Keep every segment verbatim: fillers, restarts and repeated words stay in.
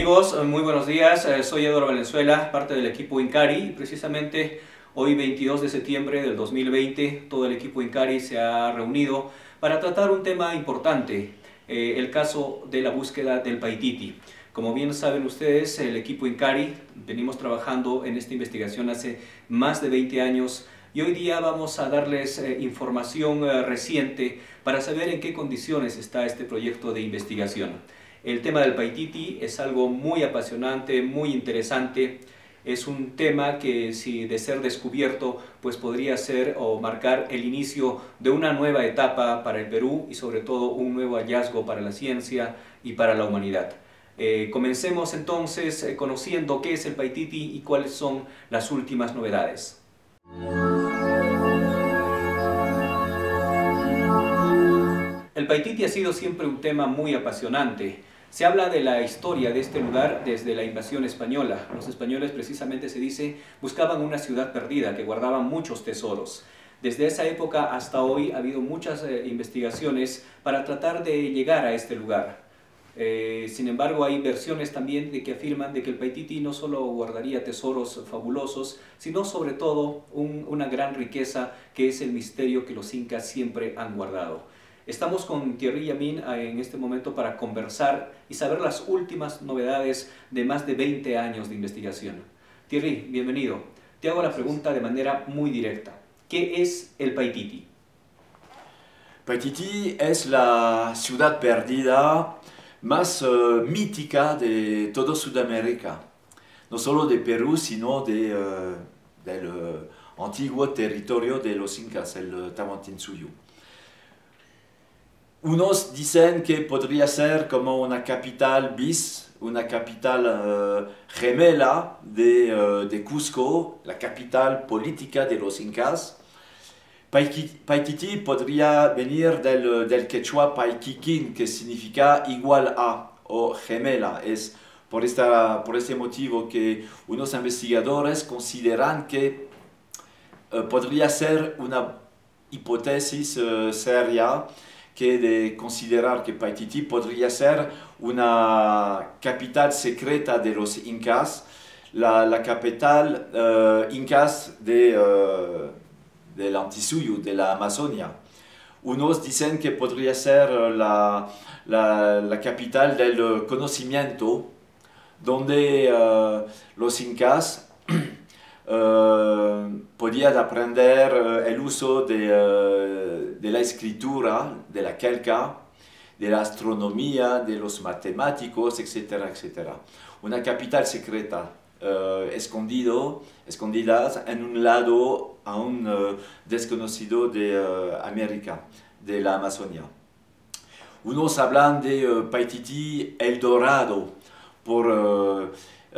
Amigos, muy buenos días. Eh, Soy Eduardo Valenzuela, parte del equipo Incari. Y precisamente hoy, veintidós de septiembre del dos mil veinte, todo el equipo Incari se ha reunido para tratar un tema importante, eh, el caso de la búsqueda del Paititi. Como bien saben ustedes, el equipo Incari venimos trabajando en esta investigación hace más de veinte años y hoy día vamos a darles eh, información eh, reciente para saber en qué condiciones está este proyecto de investigación. El tema del Paititi es algo muy apasionante, muy interesante. Es un tema que, si de ser descubierto, pues podría ser o marcar el inicio de una nueva etapa para el Perú y sobre todo un nuevo hallazgo para la ciencia y para la humanidad. Eh, comencemos entonces eh, conociendo qué es el Paititi y cuáles son las últimas novedades. El Paititi ha sido siempre un tema muy apasionante. Se habla de la historia de este lugar desde la invasión española. Los españoles, precisamente se dice, buscaban una ciudad perdida que guardaba muchos tesoros. Desde esa época hasta hoy ha habido muchas eh, investigaciones para tratar de llegar a este lugar. Eh, sin embargo, hay versiones también de que afirman de que el Paititi no solo guardaría tesoros fabulosos, sino sobre todo un, una gran riqueza que es el misterio que los incas siempre han guardado. Estamos con Thierry Yamin en este momento para conversar y saber las últimas novedades de más de veinte años de investigación. Thierry, bienvenido. Te hago la pregunta de manera muy directa. ¿Qué es el Paititi? Paititi es la ciudad perdida más uh, mítica de todo Sudamérica. No solo de Perú, sino de, uh, del uh, antiguo territorio de los incas, el Tawantinsuyo. Unos dicen que podría ser como una capital bis, una capital uh, gemela de, uh, de Cusco, la capital política de los incas. Paititi podría venir del, del quechua Paiquiquín, que significa igual a o gemela. Es por, esta, por este motivo que unos investigadores consideran que uh, podría ser una hipótesis uh, seria que de considerar que Paititi podría ser una capital secreta de los incas, la, la capital uh, incas de, uh, del Antisuyo, de la Amazonia. Unos dicen que podría ser la, la, la capital del conocimiento, donde uh, los incas Uh, podían aprender uh, el uso de, uh, de la escritura, de la calca, de la astronomía, de los matemáticos, etcétera, etcétera. Una capital secreta, uh, escondido, escondida en un lado aún uh, desconocido de uh, América, de la Amazonia. Unos hablan de uh, Paititi El Dorado, por uh,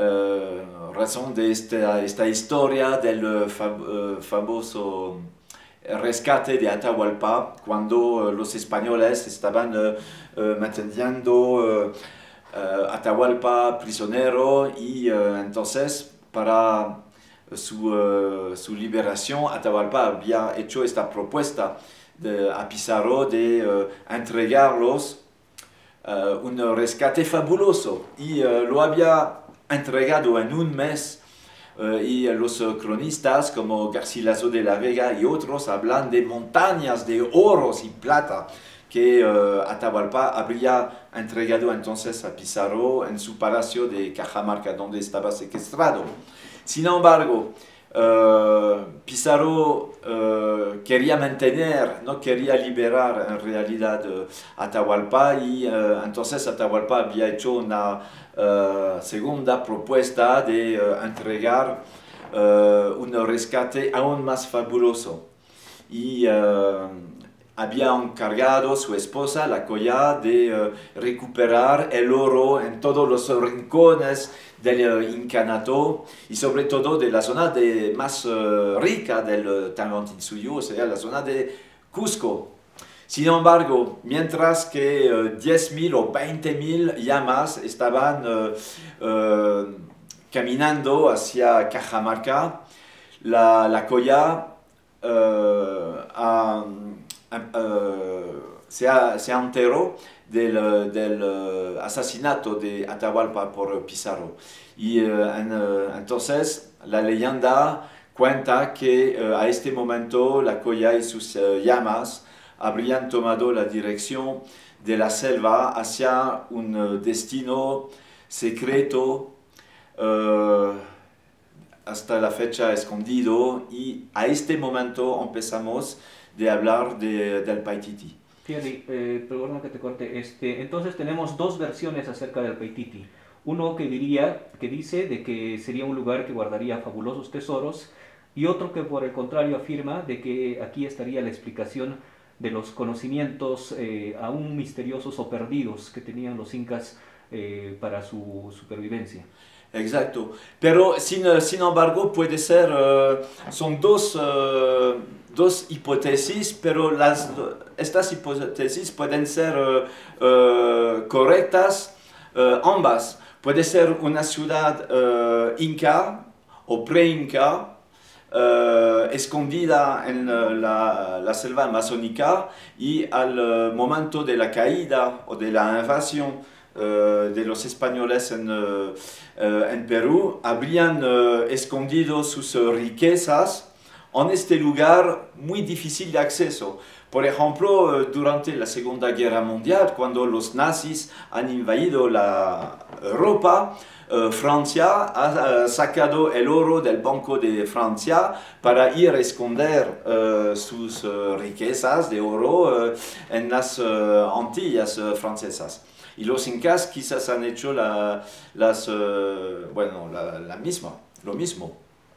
Uh, razón de esta, esta historia del uh, fam, uh, famoso rescate de Atahualpa, cuando uh, los españoles estaban uh, uh, manteniendo uh, uh, Atahualpa prisionero y uh, entonces para su, uh, su liberación Atahualpa había hecho esta propuesta de, a Pizarro de uh, entregarlos uh, un rescate fabuloso y uh, lo había entregado en un mes uh, y los uh, cronistas como Garcilaso de la Vega y otros hablan de montañas de oros y plata que uh, Atahualpa habría entregado entonces a Pizarro en su palacio de Cajamarca, donde estaba secuestrado. Sin embargo, uh, Pizarro uh, quería mantener, no quería liberar en realidad uh, Atahualpa y uh, entonces Atahualpa había hecho una Uh, segunda propuesta de uh, entregar uh, un rescate aún más fabuloso y uh, había encargado a su esposa, la Coya, de uh, recuperar el oro en todos los rincones del uh, incanato y sobre todo de la zona de, más uh, rica del uh, Tawantinsuyo, o sea, la zona de Cusco. Sin embargo, mientras que uh, diez mil o veinte mil llamas estaban uh, uh, caminando hacia Cajamarca, la, la Coya uh, a, a, uh, se, ha, se enteró del, del uh, asesinato de Atahualpa por Pizarro. Y uh, en, uh, entonces la leyenda cuenta que uh, a este momento la Coya y sus uh, llamas habrían tomado la dirección de la selva hacia un uh, destino secreto, uh, hasta la fecha escondido, y a este momento empezamos de hablar de, del Paititi. Thierry, eh, perdona que te corte, este, entonces tenemos dos versiones acerca del Paititi. Uno que, diría, que dice de que sería un lugar que guardaría fabulosos tesoros, y otro que por el contrario afirma de que aquí estaría la explicación de los conocimientos eh, aún misteriosos o perdidos que tenían los incas eh, para su supervivencia. Exacto, pero sin, sin embargo puede ser, uh, son dos, uh, dos hipótesis, pero las, estas hipótesis pueden ser uh, uh, correctas uh, ambas. Puede ser una ciudad uh, inca o pre-inca, Uh, escondida en uh, la, la selva amazónica, y al uh, momento de la caída o de la invasión uh, de los españoles en, uh, uh, en Perú, habrían uh, escondido sus uh, riquezas en este lugar muy difícil de acceso. Por ejemplo, uh, durante la Segunda Guerra Mundial, cuando los nazis han invadido la Europa, Uh, Francia ha uh, sacado el oro del Banco de Francia para ir a esconder uh, sus uh, riquezas de oro uh, en las uh, Antillas uh, francesas. Y los incas quizás han hecho la, las, uh, bueno, la, la misma, lo mismo.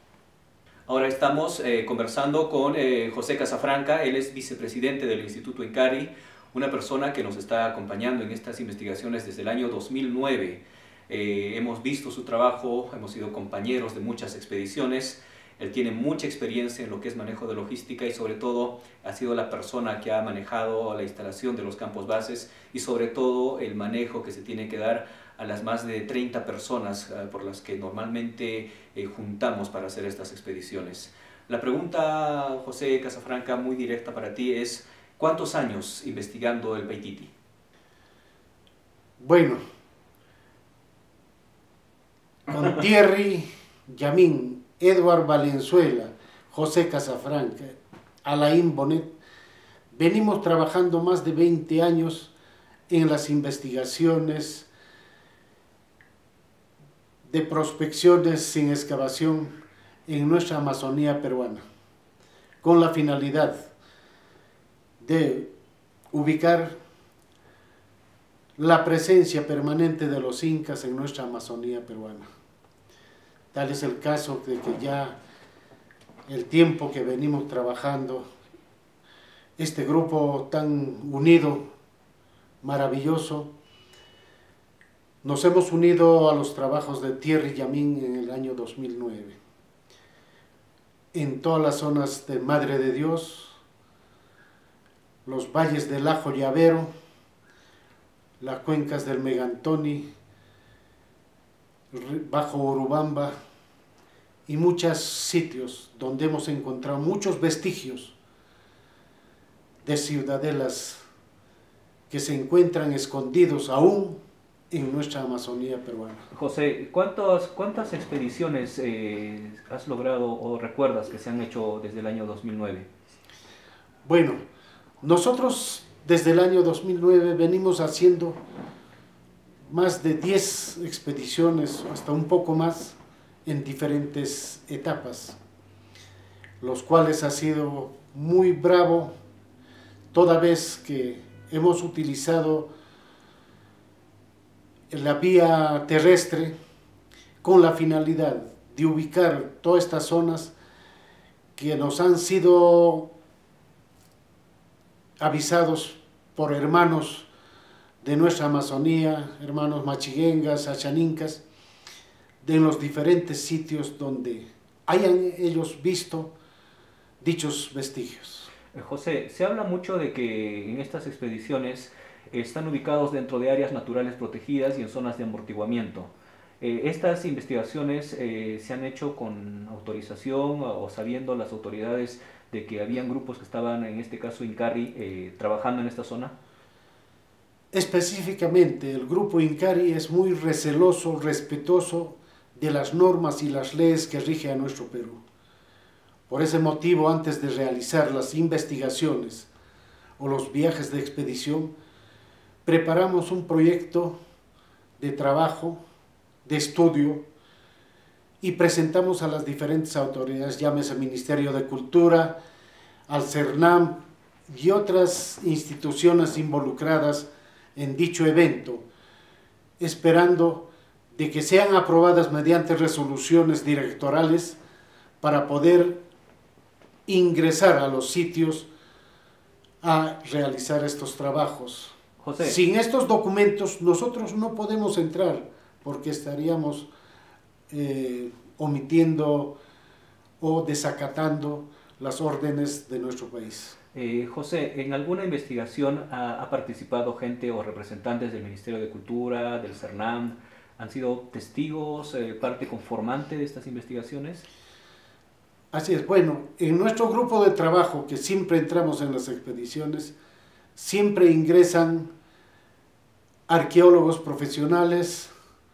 Ahora estamos eh, conversando con eh, José Casafranca. Él es vicepresidente del Instituto Incari, una persona que nos está acompañando en estas investigaciones desde el año dos mil nueve. Eh, hemos visto su trabajo, hemos sido compañeros de muchas expediciones. Él tiene mucha experiencia en lo que es manejo de logística, y sobre todo ha sido la persona que ha manejado la instalación de los campos bases, y sobre todo el manejo que se tiene que dar a las más de treinta personas eh, por las que normalmente eh, juntamos para hacer estas expediciones. La pregunta, José Casafranca, muy directa para ti es: ¿cuántos años investigando el Paititi? Bueno, con Thierry Yamín, Edward Valenzuela, José Casafranca, Alain Bonet, venimos trabajando más de veinte años en las investigaciones de prospecciones sin excavación en nuestra Amazonía peruana, con la finalidad de ubicar la presencia permanente de los incas en nuestra Amazonía peruana. Tal es el caso de que ya el tiempo que venimos trabajando, este grupo tan unido, maravilloso, nos hemos unido a los trabajos de Thierry Yamín en el año dos mil nueve. En todas las zonas de Madre de Dios, los valles del Ajo Llavero, las cuencas del Megantoni, bajo Urubamba, y muchos sitios donde hemos encontrado muchos vestigios de ciudadelas que se encuentran escondidos aún en nuestra Amazonía peruana. José, ¿cuántas, cuántas expediciones eh, has logrado o recuerdas que se han hecho desde el año dos mil nueve? Bueno, nosotros desde el año dos mil nueve venimos haciendo más de diez expediciones, hasta un poco más, en diferentes etapas, los cuales ha sido muy bravo, toda vez que hemos utilizado la vía terrestre con la finalidad de ubicar todas estas zonas que nos han sido avisados por hermanos de nuestra Amazonía, hermanos machiguengas, achanincas, de los diferentes sitios donde hayan ellos visto dichos vestigios. José, se habla mucho de que en estas expediciones están ubicados dentro de áreas naturales protegidas y en zonas de amortiguamiento. Eh, ¿Estas investigaciones eh, se han hecho con autorización o sabiendo las autoridades de que habían grupos que estaban, en este caso Incari, eh, trabajando en esta zona? específicamente el grupo Incari es muy receloso, respetuoso de las normas y las leyes que rigen a nuestro Perú. Por ese motivo, antes de realizar las investigaciones o los viajes de expedición, preparamos un proyecto de trabajo, de estudio, y presentamos a las diferentes autoridades, llámese Ministerio de Cultura, al CERNAM y otras instituciones involucradas en dicho evento, esperando de que sean aprobadas mediante resoluciones directorales para poder ingresar a los sitios a realizar estos trabajos. José. Sin estos documentos nosotros no podemos entrar porque estaríamos eh, omitiendo o desacatando las órdenes de nuestro país. Eh, José, ¿en alguna investigación ha, ha participado gente o representantes del Ministerio de Cultura, del CERNAM? ¿Han sido testigos, eh, parte conformante de estas investigaciones? Así es, bueno, en nuestro grupo de trabajo, que siempre entramos en las expediciones, siempre ingresan arqueólogos profesionales,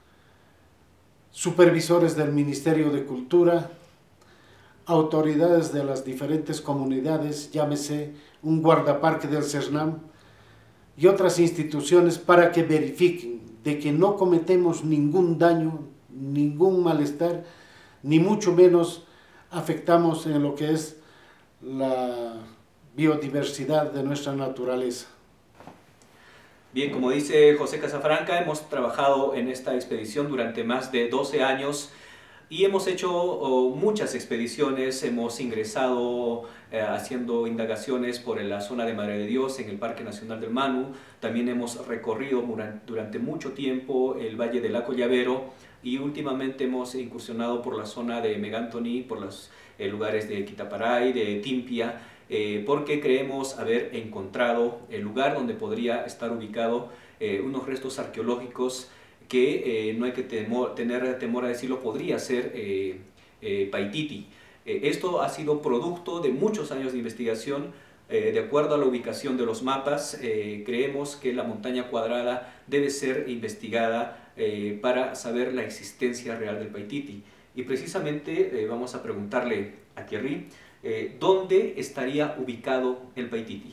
supervisores del Ministerio de Cultura, autoridades de las diferentes comunidades, llámese un guardaparque del CERNAM y otras instituciones, para que verifiquen de que no cometemos ningún daño, ningún malestar, ni mucho menos afectamos en lo que es la biodiversidad de nuestra naturaleza. Bien, como dice José Casafranca, hemos trabajado en esta expedición durante más de doce años y hemos hecho oh, muchas expediciones. Hemos ingresado eh, haciendo indagaciones por la zona de Madre de Dios en el Parque Nacional del Manu. También hemos recorrido durante mucho tiempo el Valle del Acollavero y últimamente hemos incursionado por la zona de Megantoni, por los eh, lugares de Quitaparay, de Timpia, eh, porque creemos haber encontrado el lugar donde podría estar ubicado eh, unos restos arqueológicos que eh, no hay que temor, tener temor a decirlo, podría ser eh, eh, Paititi. Eh, esto ha sido producto de muchos años de investigación. Eh, de acuerdo a la ubicación de los mapas, eh, creemos que la montaña cuadrada debe ser investigada eh, para saber la existencia real del Paititi. Y precisamente eh, vamos a preguntarle a Thierry, eh, ¿dónde estaría ubicado el Paititi?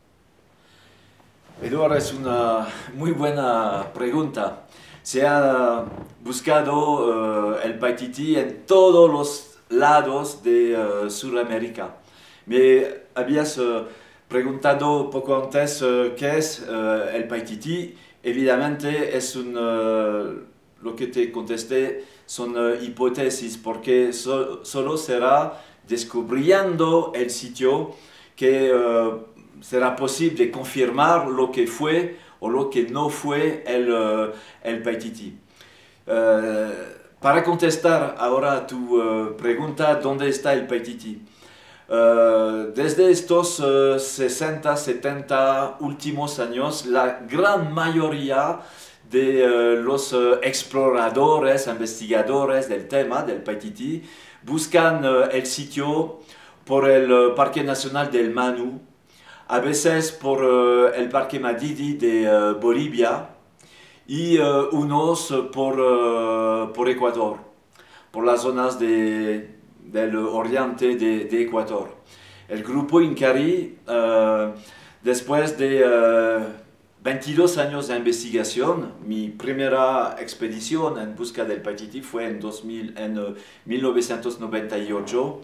Eduardo, es una muy buena pregunta. Se ha buscado uh, el Paititi en todos los lados de uh, Sudamérica. Me habías uh, preguntado poco antes uh, qué es uh, el Paititi. Evidentemente es un, uh, lo que te contesté son uh, hipótesis, porque so, solo será descubriendo el sitio que uh, será posible confirmar lo que fue o lo que no fue el, uh, el Paititi. Uh, para contestar ahora a tu uh, pregunta, ¿dónde está el Paititi? Uh, desde estos uh, sesenta, setenta últimos años, la gran mayoría de uh, los uh, exploradores, investigadores del tema del Paititi buscan uh, el sitio por el uh, Parque Nacional del Manu, a veces por uh, el Parque Madidi de uh, Bolivia y uh, unos por, uh, por Ecuador, por las zonas de, del oriente de, de Ecuador. El grupo Incari, uh, después de uh, veintidós años de investigación, mi primera expedición en busca del Paititi fue en, dos mil, en uh, mil novecientos noventa y ocho.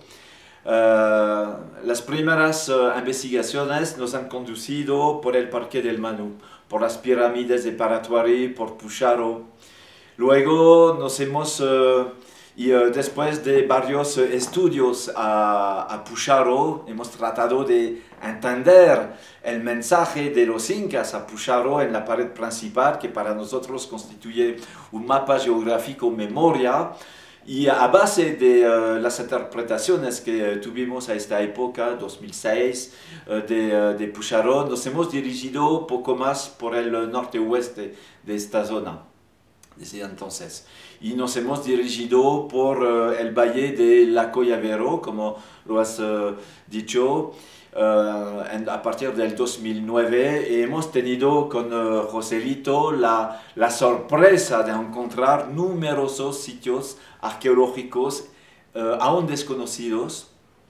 Uh, las primeras uh, investigaciones nos han conducido por el Parque del Manu, por las pirámides de Paraguarí, por Pucharo. Luego nos hemos, uh, y uh, después de varios uh, estudios a, a Pucharo, hemos tratado de entender el mensaje de los incas a Pucharo en la pared principal, que para nosotros constituye un mapa geográfico memoria. Y a base de uh, las interpretaciones que uh, tuvimos a esta época, dos mil seis, uh, de, uh, de Pucharo, nos hemos dirigido poco más por el norte-oeste de esta zona. desde entonces. Y nos hemos dirigido por uh, el valle de Lacoyavero, como lo has uh, dicho, uh, en, a partir del dos mil nueve. Y hemos tenido con uh, Joselito la, la sorpresa de encontrar numerosos sitios arqueológicos uh, aún desconocidos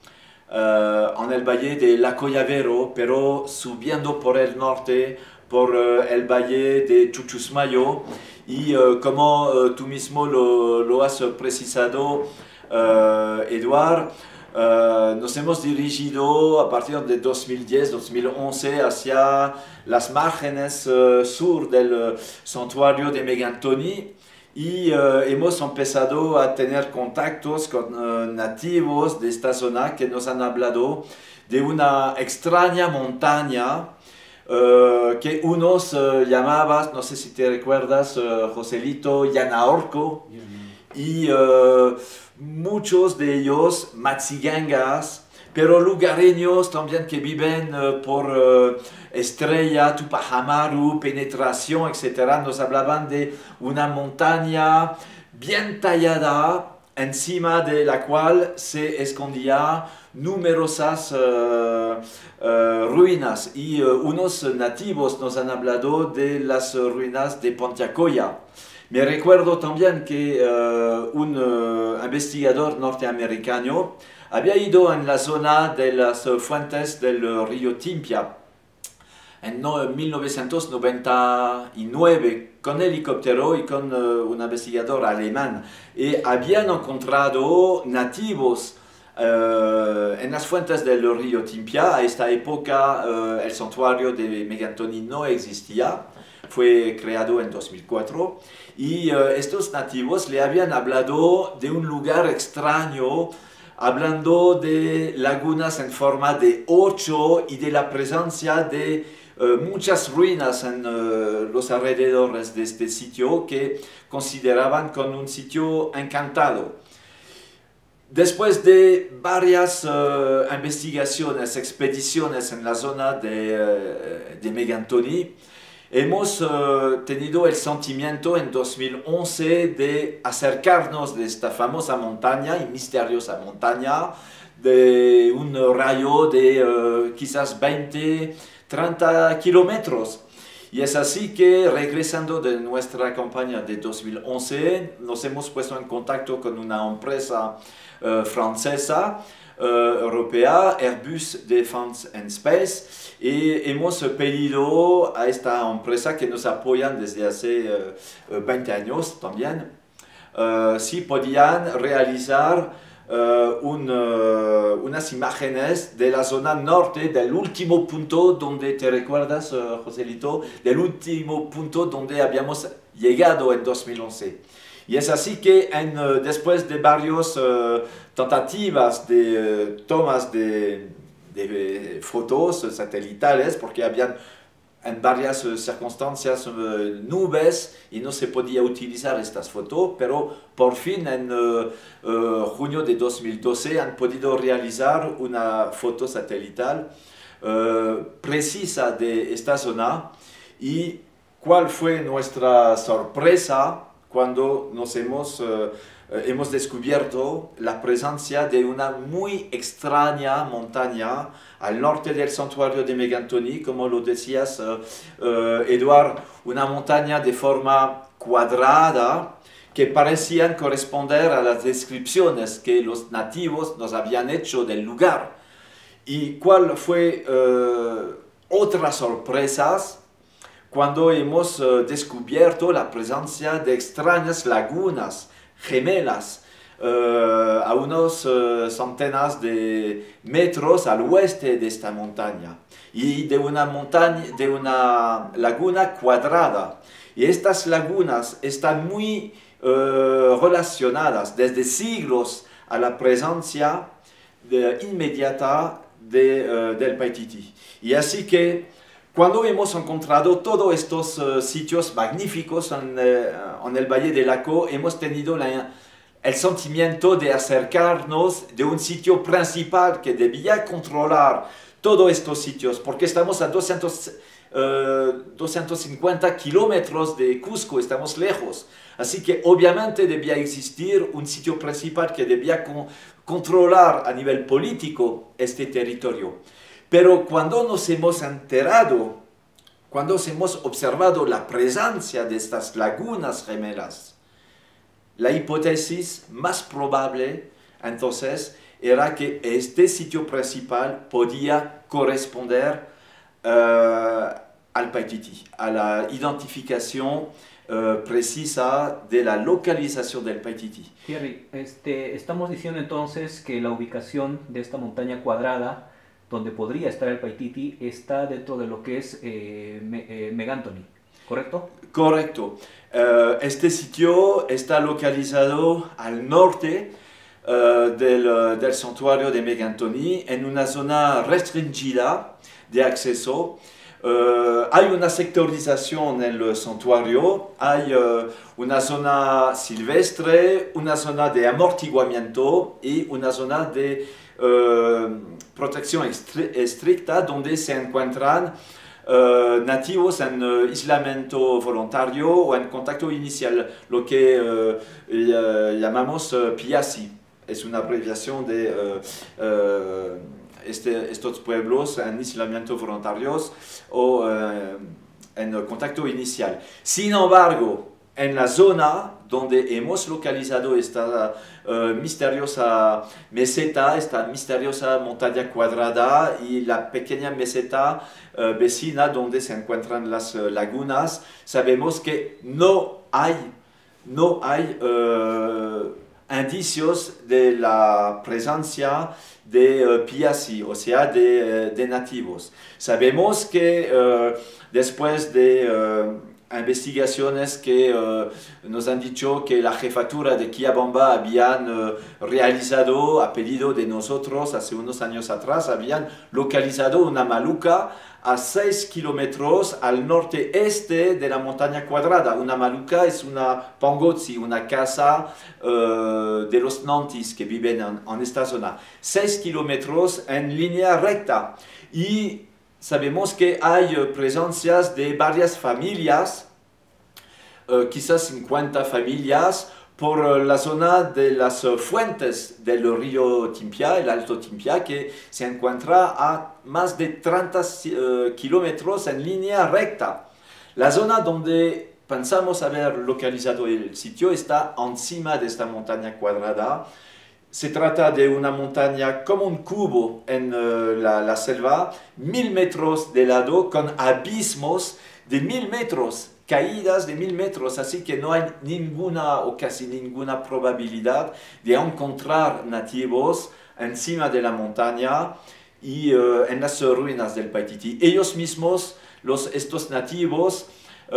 uh, en el valle de Lacoyavero, pero subiendo por el norte, por uh, el valle de Chuchusmayo. Y uh, como uh, tú mismo lo, lo has precisado, uh, Eduard, uh, nos hemos dirigido a partir de dos mil diez, dos mil once hacia las márgenes uh, sur del uh, santuario de Megantoni y uh, hemos empezado a tener contactos con uh, nativos de esta zona que nos han hablado de una extraña montaña Uh, que unos uh, llamaban, no sé si te recuerdas, uh, Joselito, Yanaorco, yeah, no. y uh, muchos de ellos Matsigangas, pero lugareños también que viven uh, por uh, Estrella, Tupajamaru, Penetración, etcétera. Nos hablaban de una montaña bien tallada, encima de la cual se escondía numerosas uh, uh, ruinas y uh, unos nativos nos han hablado de las ruinas de Pontiacoya. Me recuerdo también que uh, un uh, investigador norteamericano había ido en la zona de las uh, fuentes del uh, río Timpia en no, mil novecientos noventa y nueve con helicóptero y con uh, un investigador alemán y habían encontrado nativos Uh, en las fuentes del río Timpia. A esta época uh, el santuario de Megantoni no existía, fue creado en dos mil cuatro y uh, estos nativos le habían hablado de un lugar extraño, hablando de lagunas en forma de ocho y de la presencia de uh, muchas ruinas en uh, los alrededores de este sitio que consideraban como un sitio encantado. Después de varias uh, investigaciones, expediciones en la zona de, uh, de Megantoni, hemos uh, tenido el sentimiento en dos mil once de acercarnos de esta famosa montaña y misteriosa montaña de un rayo de uh, quizás veinte, treinta kilómetros. Y es así que, regresando de nuestra campaña de dos mil once, nos hemos puesto en contacto con una empresa uh, francesa, uh, europea, Airbus Defence and Space, y hemos pedido a esta empresa que nos apoyan desde hace uh, veinte años también, uh, si podían realizar Uh, un, uh, unas imágenes de la zona norte, del último punto donde, ¿te recuerdas, uh, Joselito? Del último punto donde habíamos llegado en dos mil once. Y es así que en, uh, después de varias uh, tentativas de uh, tomas de, de fotos satelitales, porque habían en varias uh, circunstancias uh, nubes y no se podía utilizar estas fotos, pero por fin en uh, uh, junio de dos mil doce han podido realizar una foto satelital uh, precisa de esta zona. Y cuál fue nuestra sorpresa cuando nos hemos, uh, hemos descubierto la presencia de una muy extraña montaña al norte del santuario de Megantoni, como lo decías, uh, uh, Eduard, una montaña de forma cuadrada que parecían corresponder a las descripciones que los nativos nos habían hecho del lugar. ¿Y cuál fue uh, otras sorpresas? Cuando hemos uh, descubierto la presencia de extrañas lagunas gemelas uh, a unos uh, centenas de metros al oeste de esta montaña y de una, montaña, de una laguna cuadrada. Y estas lagunas están muy uh, relacionadas desde siglos a la presencia de, inmediata de, uh, del Paititi. Y así que cuando hemos encontrado todos estos uh, sitios magníficos en, uh, en el Valle de Laco, hemos tenido la, el sentimiento de acercarnos de un sitio principal que debía controlar todos estos sitios, porque estamos a doscientos eh, doscientos cincuenta kilómetros de Cusco, estamos lejos. Así que obviamente debía existir un sitio principal que debía con, controlar a nivel político este territorio. Pero cuando nos hemos enterado, cuando hemos observado la presencia de estas lagunas gemelas, la hipótesis más probable entonces era que este sitio principal podía corresponder uh, al Paititi, a la identificación uh, precisa de la localización del Paititi. Thierry, este, estamos diciendo entonces que la ubicación de esta montaña cuadrada donde podría estar el Paititi está dentro de lo que es eh, Me, eh, Megantoni, ¿correcto? Correcto. Uh, este sitio está localizado al norte uh, del, uh, del santuario de Megantoni, en una zona restringida de acceso. Uh, hay una sectorización en el santuario, hay uh, una zona silvestre, una zona de amortiguamiento y una zona de uh, protección estricta donde se encuentran uh, nativos en uh, aislamiento voluntario o en contacto inicial, lo que uh, llamamos uh, P I A C I. Es una abreviación de uh, uh, Este, estos pueblos en aislamiento voluntarios o eh, en contacto inicial. Sin embargo, en la zona donde hemos localizado esta uh, misteriosa meseta, esta misteriosa montaña cuadrada y la pequeña meseta uh, vecina donde se encuentran las uh, lagunas, sabemos que no hay, no hay uh, indicios de la presencia de uh, P I A C I, o sea, de, uh, de nativos. Sabemos que uh, después de uh, investigaciones que uh, nos han dicho que la jefatura de Quillabamba habían uh, realizado a pedido de nosotros hace unos años atrás, habían localizado una maluca a seis kilómetros al norte-este de la montaña cuadrada. Una maluca es una pangozzi, una casa uh, de los nantis que viven en, en esta zona. seis kilómetros en línea recta. Y sabemos que hay uh, presencias de varias familias, uh, quizás cincuenta familias, por la zona de las fuentes del río Timpia, el Alto Timpia, que se encuentra a más de treinta uh, kilómetros en línea recta. La zona donde pensamos haber localizado el sitio está encima de esta montaña cuadrada. Se trata de una montaña como un cubo en uh, la, la selva, mil metros de lado, con abismos de mil metros. Caídas de mil metros, así que no hay ninguna o casi ninguna probabilidad de encontrar nativos encima de la montaña y uh, en las ruinas del Paititi. Ellos mismos, los, estos nativos,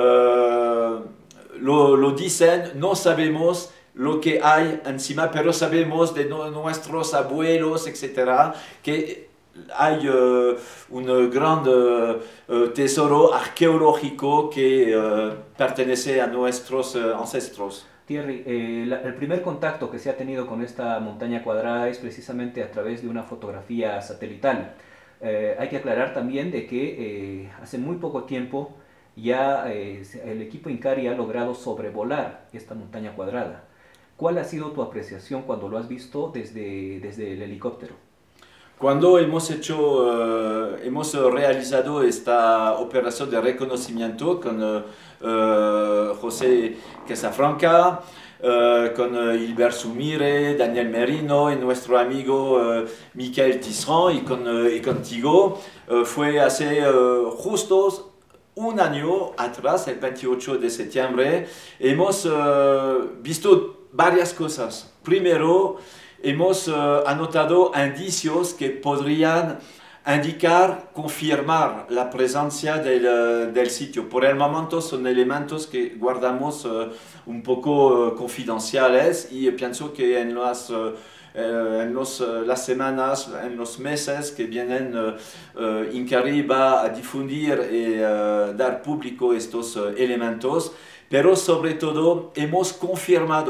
uh, lo, lo dicen, no sabemos lo que hay encima, pero sabemos de no, nuestros abuelos, etcétera, que hay uh, un gran uh, tesoro arqueológico que uh, pertenece a nuestros uh, ancestros. Thierry, eh, la, el primer contacto que se ha tenido con esta montaña cuadrada es precisamente a través de una fotografía satelital. Eh, hay que aclarar también de que eh, hace muy poco tiempo ya eh, el equipo Incari ha logrado sobrevolar esta montaña cuadrada. ¿Cuál ha sido tu apreciación cuando lo has visto desde, desde el helicóptero? Cuando hemos, hecho, uh, hemos realizado esta operación de reconocimiento con uh, uh, José Casafranca, uh, con uh, Hilbert Sumire, Daniel Merino y nuestro amigo uh, Michael Tisserand y, con, uh, y contigo, uh, fue hace uh, justo un año atrás, el veintiocho de septiembre, hemos uh, visto varias cosas. Primero, hemos uh, anotado indicios que podrían indicar, confirmar la presencia del, uh, del sitio. Por el momento son elementos que guardamos uh, un poco uh, confidenciales y pienso que en las, uh, uh, en los, uh, las semanas, en los meses que vienen, uh, uh, Incari va a difundir y uh, dar público estos uh, elementos, pero sobre todo hemos confirmado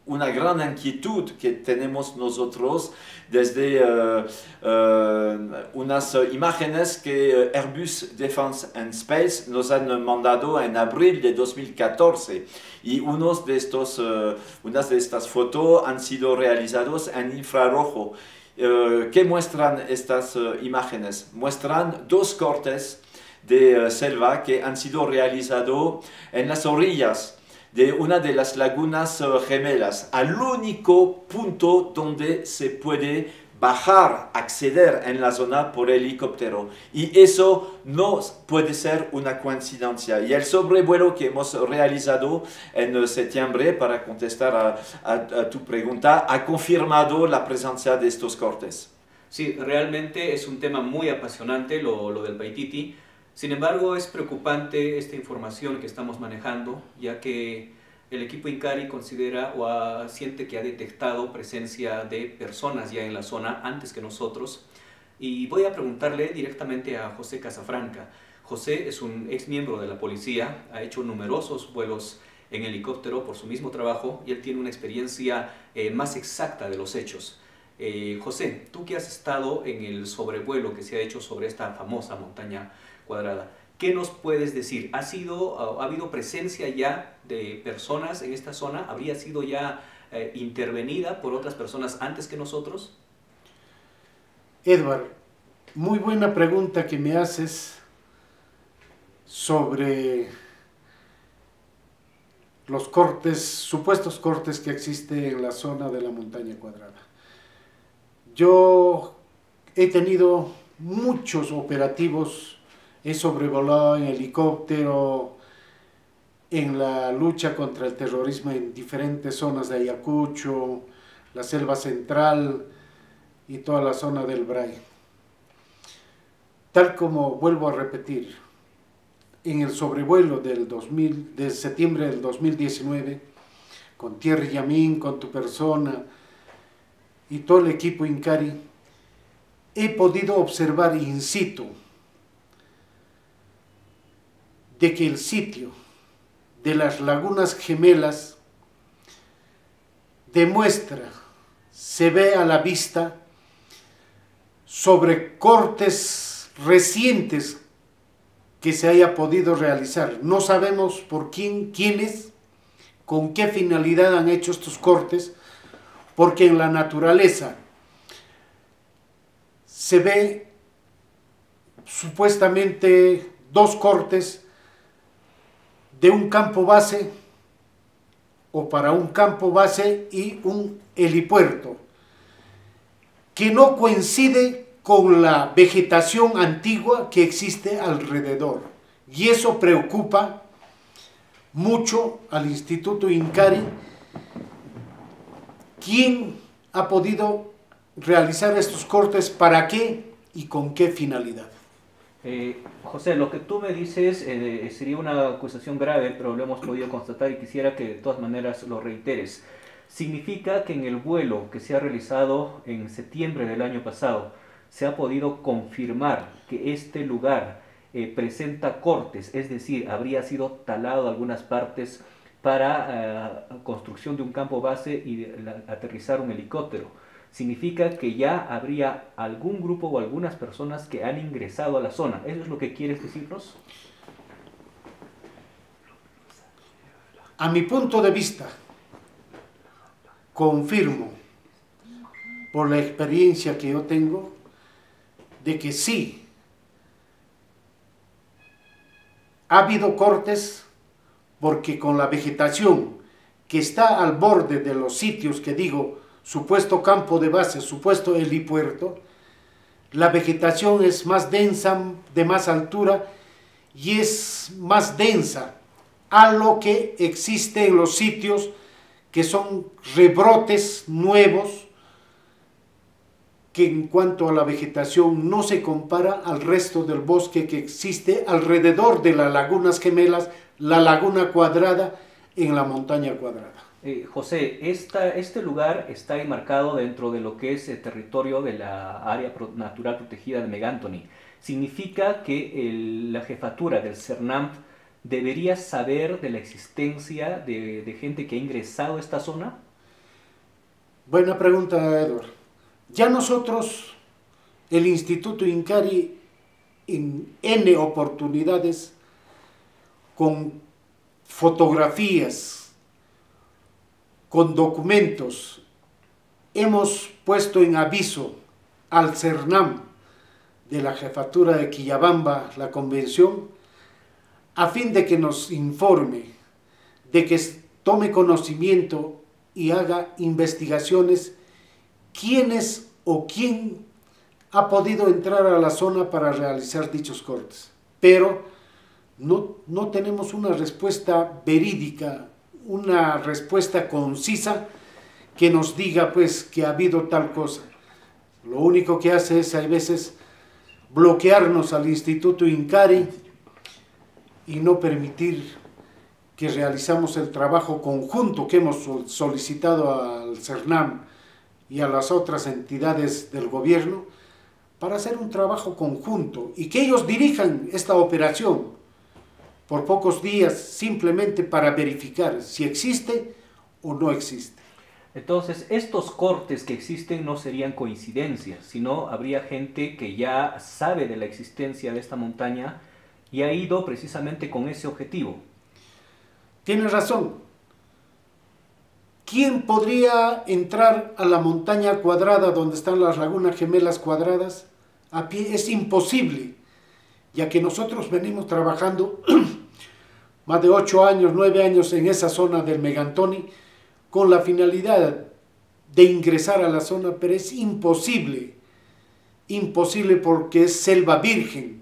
una gran inquietud que tenemos nosotros desde uh, uh, unas imágenes que Airbus Defence and Space nos han mandado en abril de dos mil catorce, y unos de estos, uh, unas de estas fotos han sido realizados en infrarrojo. Uh, ¿Qué muestran estas uh, imágenes? Muestran dos cortes de uh, selva que han sido realizados en las orillas de una de las lagunas uh, gemelas, al único punto donde se puede bajar, acceder en la zona por helicóptero. Y eso no puede ser una coincidencia. Y el sobrevuelo que hemos realizado en uh, septiembre, para contestar a, a, a tu pregunta, ha confirmado la presencia de estos cortes. Sí, realmente es un tema muy apasionante lo, lo del Paititi. Sin embargo, es preocupante esta información que estamos manejando, ya que el equipo Incari considera o a, siente que ha detectado presencia de personas ya en la zona antes que nosotros. Y voy a preguntarle directamente a José Casafranca. José es un ex miembro de la policía, ha hecho numerosos vuelos en helicóptero por su mismo trabajo y él tiene una experiencia eh, más exacta de los hechos. Eh, José, tú que has estado en el sobrevuelo que se ha hecho sobre esta famosa montaña cuadrada, ¿qué nos puedes decir? ¿Ha, sido, ¿Ha habido presencia ya de personas en esta zona? ¿Habría sido ya eh, intervenida por otras personas antes que nosotros? Edward, muy buena pregunta que me haces sobre los cortes, supuestos cortes que existen en la zona de la montaña cuadrada. Yo he tenido muchos operativos, he sobrevolado en helicóptero, en la lucha contra el terrorismo en diferentes zonas de Ayacucho, la selva central y toda la zona del Bray. Tal como vuelvo a repetir, en el sobrevuelo del dos mil, de septiembre del dos mil diecinueve, con Thierry Yamin, con tu persona y todo el equipo Incari, he podido observar in situ de que el sitio de las lagunas gemelas demuestra, se ve a la vista sobre cortes recientes que se haya podido realizar. No sabemos por quién, quiénes, con qué finalidad han hecho estos cortes, porque en la naturaleza se ve supuestamente dos cortes de un campo base o para un campo base y un helipuerto, que no coincide con la vegetación antigua que existe alrededor. Y eso preocupa mucho al Instituto Incari. ¿Quién ha podido realizar estos cortes? ¿Para qué y con qué finalidad? Eh, José, lo que tú me dices eh, sería una acusación grave, pero lo hemos podido constatar y quisiera que de todas maneras lo reiteres. ¿Significa que en el vuelo que se ha realizado en septiembre del año pasado se ha podido confirmar que este lugar eh, presenta cortes, es decir, habría sido talado algunas partes para uh, construcción de un campo base y de, la, aterrizar un helicóptero? Significa que ya habría algún grupo o algunas personas que han ingresado a la zona. ¿Eso es lo que quieres decirnos? A mi punto de vista, confirmo, por la experiencia que yo tengo, de que sí, ha habido cortes, porque con la vegetación que está al borde de los sitios que digo, supuesto campo de base, supuesto helipuerto, la vegetación es más densa, de más altura, y es más densa a lo que existe en los sitios que son rebrotes nuevos, que en cuanto a la vegetación no se compara al resto del bosque que existe alrededor de las lagunas gemelas, la laguna cuadrada en la montaña cuadrada. Eh, José, esta, este lugar está enmarcado dentro de lo que es el territorio de la área pro, natural protegida de Megántoni. ¿Significa que el, la jefatura del CERNAMP debería saber de la existencia de, de gente que ha ingresado a esta zona? Buena pregunta, Edward. Ya nosotros, el Instituto Incari, en N oportunidades, con fotografías, con documentos, hemos puesto en aviso al CERNAM de la jefatura de Quillabamba, la convención, a fin de que nos informe, de que tome conocimiento y haga investigaciones quiénes o quién ha podido entrar a la zona para realizar dichos cortes. Pero no, no tenemos una respuesta verídica, una respuesta concisa que nos diga pues que ha habido tal cosa. Lo único que hace es, hay veces, bloquearnos al Instituto Incari y no permitir que realizamos el trabajo conjunto que hemos solicitado al CERNAM y a las otras entidades del gobierno para hacer un trabajo conjunto y que ellos dirijan esta operación por pocos días simplemente para verificar si existe o no existe. Entonces, estos cortes que existen no serían coincidencias, sino habría gente que ya sabe de la existencia de esta montaña y ha ido precisamente con ese objetivo. Tienes razón. ¿Quién podría entrar a la montaña cuadrada donde están las lagunas gemelas cuadradas? A pie es imposible, ya que nosotros venimos trabajando más de ocho años, nueve años en esa zona del Megantoni con la finalidad de ingresar a la zona, pero es imposible, imposible porque es selva virgen,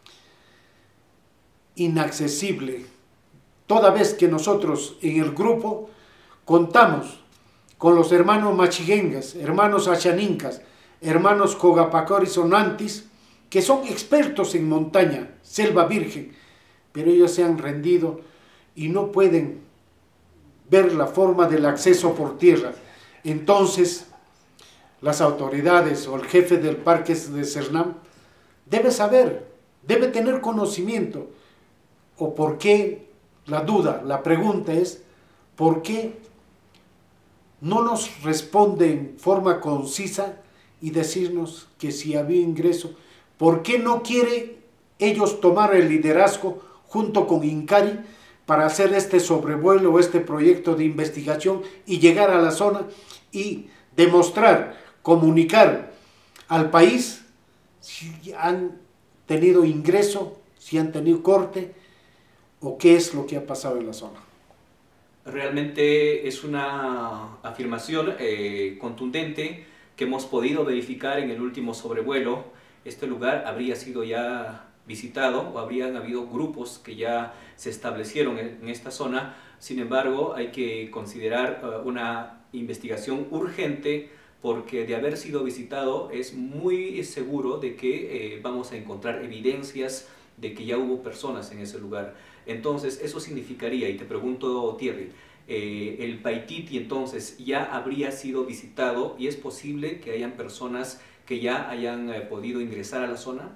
inaccesible. Toda vez que nosotros en el grupo contamos con los hermanos machiguengas, hermanos achanincas, hermanos cogapacoris sonantis, que son expertos en montaña, selva virgen, pero ellos se han rendido y no pueden ver la forma del acceso por tierra. Entonces, las autoridades o el jefe del parque de CERNAM debe saber, debe tener conocimiento, o por qué, la duda, la pregunta es, ¿por qué no nos responde en forma concisa y decirnos que si había ingreso? ¿Por qué no quiere ellos tomar el liderazgo junto con Incari para hacer este sobrevuelo, este proyecto de investigación y llegar a la zona y demostrar, comunicar al país si han tenido ingreso, si han tenido corte o qué es lo que ha pasado en la zona? Realmente es una afirmación eh, contundente que hemos podido verificar en el último sobrevuelo. Este lugar habría sido ya visitado o habrían habido grupos que ya se establecieron en, en esta zona. Sin embargo, hay que considerar uh, una investigación urgente porque de haber sido visitado es muy seguro de que eh, vamos a encontrar evidencias de que ya hubo personas en ese lugar. Entonces, eso significaría, y te pregunto, Thierry, eh, el Paititi entonces ya habría sido visitado y es posible que hayan personas que ya hayan eh, podido ingresar a la zona.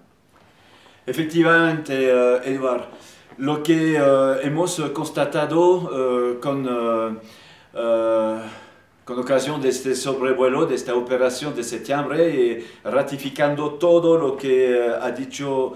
Efectivamente, uh, Eduard, lo que uh, hemos constatado uh, con, uh, uh, con ocasión de este sobrevuelo, de esta operación de septiembre, y ratificando todo lo que uh, ha dicho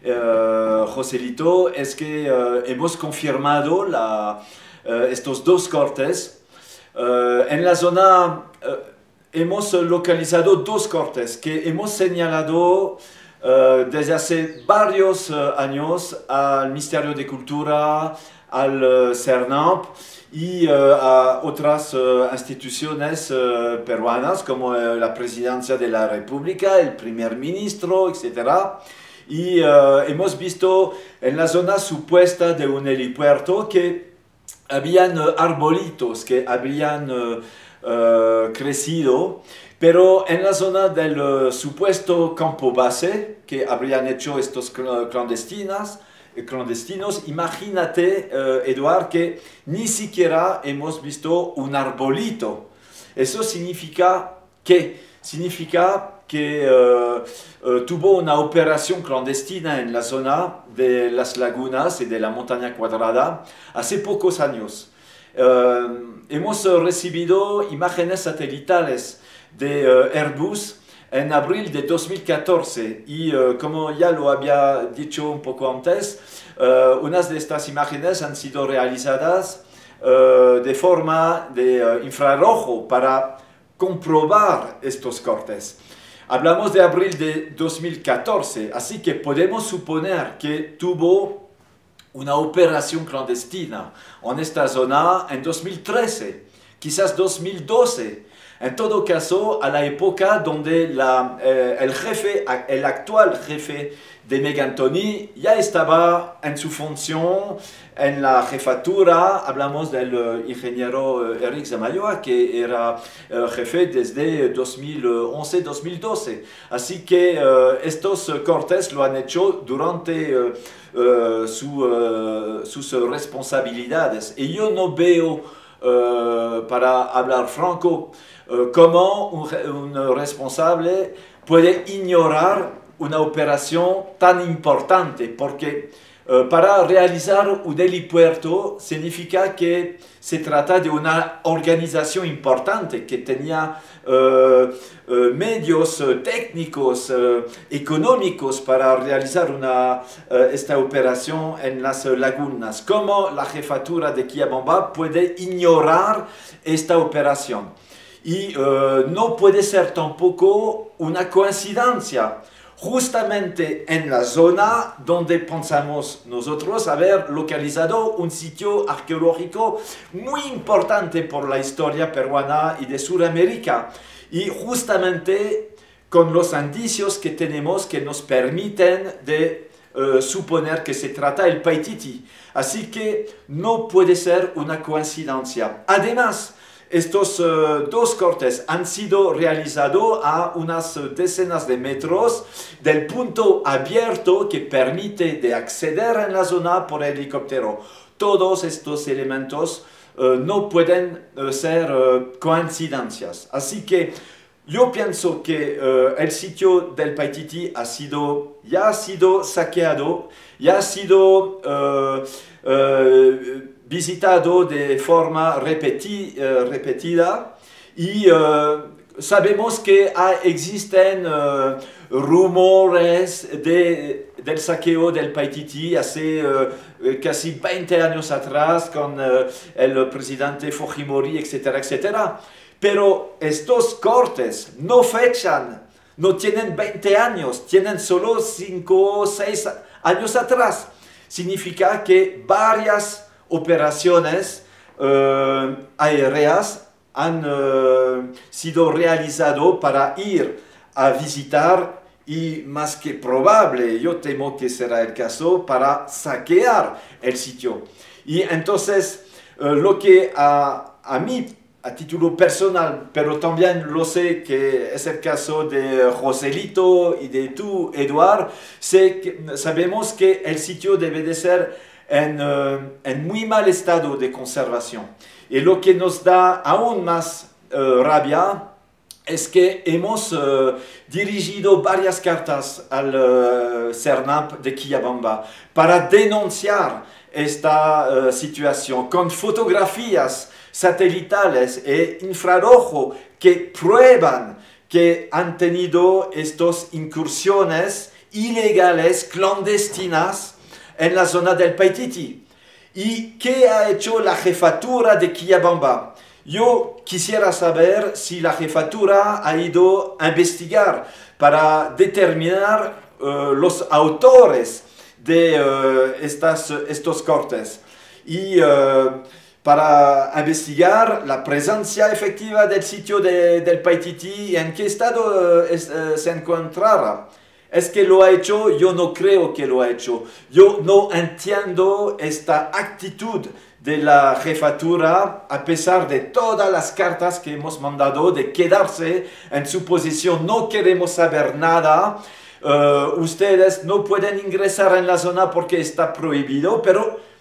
uh, Joselito, es que uh, hemos confirmado la, uh, estos dos cortes. Uh, en la zona uh, hemos localizado dos cortes que hemos señalado Uh, desde hace varios uh, años al Ministerio de Cultura, al uh, CERNAM y uh, a otras uh, instituciones uh, peruanas como uh, la Presidencia de la República, el Primer Ministro, etcétera. Y uh, hemos visto en la zona supuesta de un helipuerto que habían uh, arbolitos que habían uh, uh, crecido. Pero en la zona del uh, supuesto campo base que habrían hecho estos clandestinas, clandestinos, imagínate, uh, Eduard, que ni siquiera hemos visto un arbolito. Eso significa que, significa que uh, uh, tuvo una operación clandestina en la zona de las lagunas y de la montaña cuadrada hace pocos años. eh, hemos recibido imágenes satelitales de uh, Airbus en abril de dos mil catorce y uh, como ya lo había dicho un poco antes, uh, unas de estas imágenes han sido realizadas uh, de forma de uh, infrarrojo para comprobar estos cortes. Hablamos de abril de dos mil catorce, así que podemos suponer que tuvo una operación clandestina en esta zona en dos mil trece, quizás dos mil doce. En todo caso, a la época donde la, eh, el jefe, el actual jefe de Megantoni ya estaba en su función en la jefatura. Hablamos del uh, ingeniero uh, Eric Zamayoa, que era uh, jefe desde dos mil once dos mil doce. Así que uh, estos uh, cortes lo han hecho durante uh, uh, su, uh, sus uh, responsabilidades. Y yo no veo, uh, para hablar franco, uh, cómo un, un responsable puede ignorar una operación tan importante, porque uh, para realizar un helipuerto significa que se trata de una organización importante que tenía uh, uh, medios uh, técnicos, uh, económicos para realizar una, uh, esta operación en las uh, lagunas. ¿Cómo la jefatura de Quillabamba puede ignorar esta operación? Y uh, no puede ser tampoco una coincidencia. Justamente en la zona donde pensamos nosotros haber localizado un sitio arqueológico muy importante por la historia peruana y de Sudamérica, y justamente con los indicios que tenemos que nos permiten de uh, suponer que se trata del Paititi. Así que no puede ser una coincidencia. Además, estos uh, dos cortes han sido realizados a unas uh, decenas de metros del punto abierto que permite de acceder en la zona por helicóptero. Todos estos elementos uh, no pueden uh, ser uh, coincidencias. Así que yo pienso que uh, el sitio del Paititi ha sido, ya ha sido saqueado, ya ha sido Uh, uh, visitado de forma repeti, uh, repetida y uh, sabemos que hay, existen uh, rumores de, del saqueo del Paititi hace uh, casi veinte años atrás con uh, el presidente Fujimori, etcétera, etcétera. Pero estos cortes no fechan, no tienen veinte años, tienen solo cinco o seis años atrás. Significa que varias operaciones uh, aéreas han uh, sido realizadas para ir a visitar y más que probable, yo temo que será el caso, para saquear el sitio. Y entonces uh, lo que a, a mí, a título personal, pero también lo sé que es el caso de Joselito y de tú, Eduard, sé que, sabemos que el sitio debe de ser En, uh, en muy mal estado de conservación. Y lo que nos da aún más uh, rabia es que hemos uh, dirigido varias cartas al uh, CERNAP de Quillabamba para denunciar esta uh, situación con fotografías satelitales e infrarrojo que prueban que han tenido estas incursiones ilegales, clandestinas, en la zona del Paititi. ¿Y qué ha hecho la jefatura de Quillabamba? Yo quisiera saber si la jefatura ha ido a investigar para determinar uh, los autores de uh, estas, estos cortes y uh, para investigar la presencia efectiva del sitio de, del Paititi y en qué estado uh, es, uh, se encontraba. ¿Es que lo ha hecho? Yo no creo que lo ha hecho. Yo no entiendo esta actitud de la jefatura, a pesar de todas las cartas que hemos mandado, de quedarse en su posición. No queremos saber nada. Uh, ustedes no pueden ingresar en la zona porque está prohibido, pero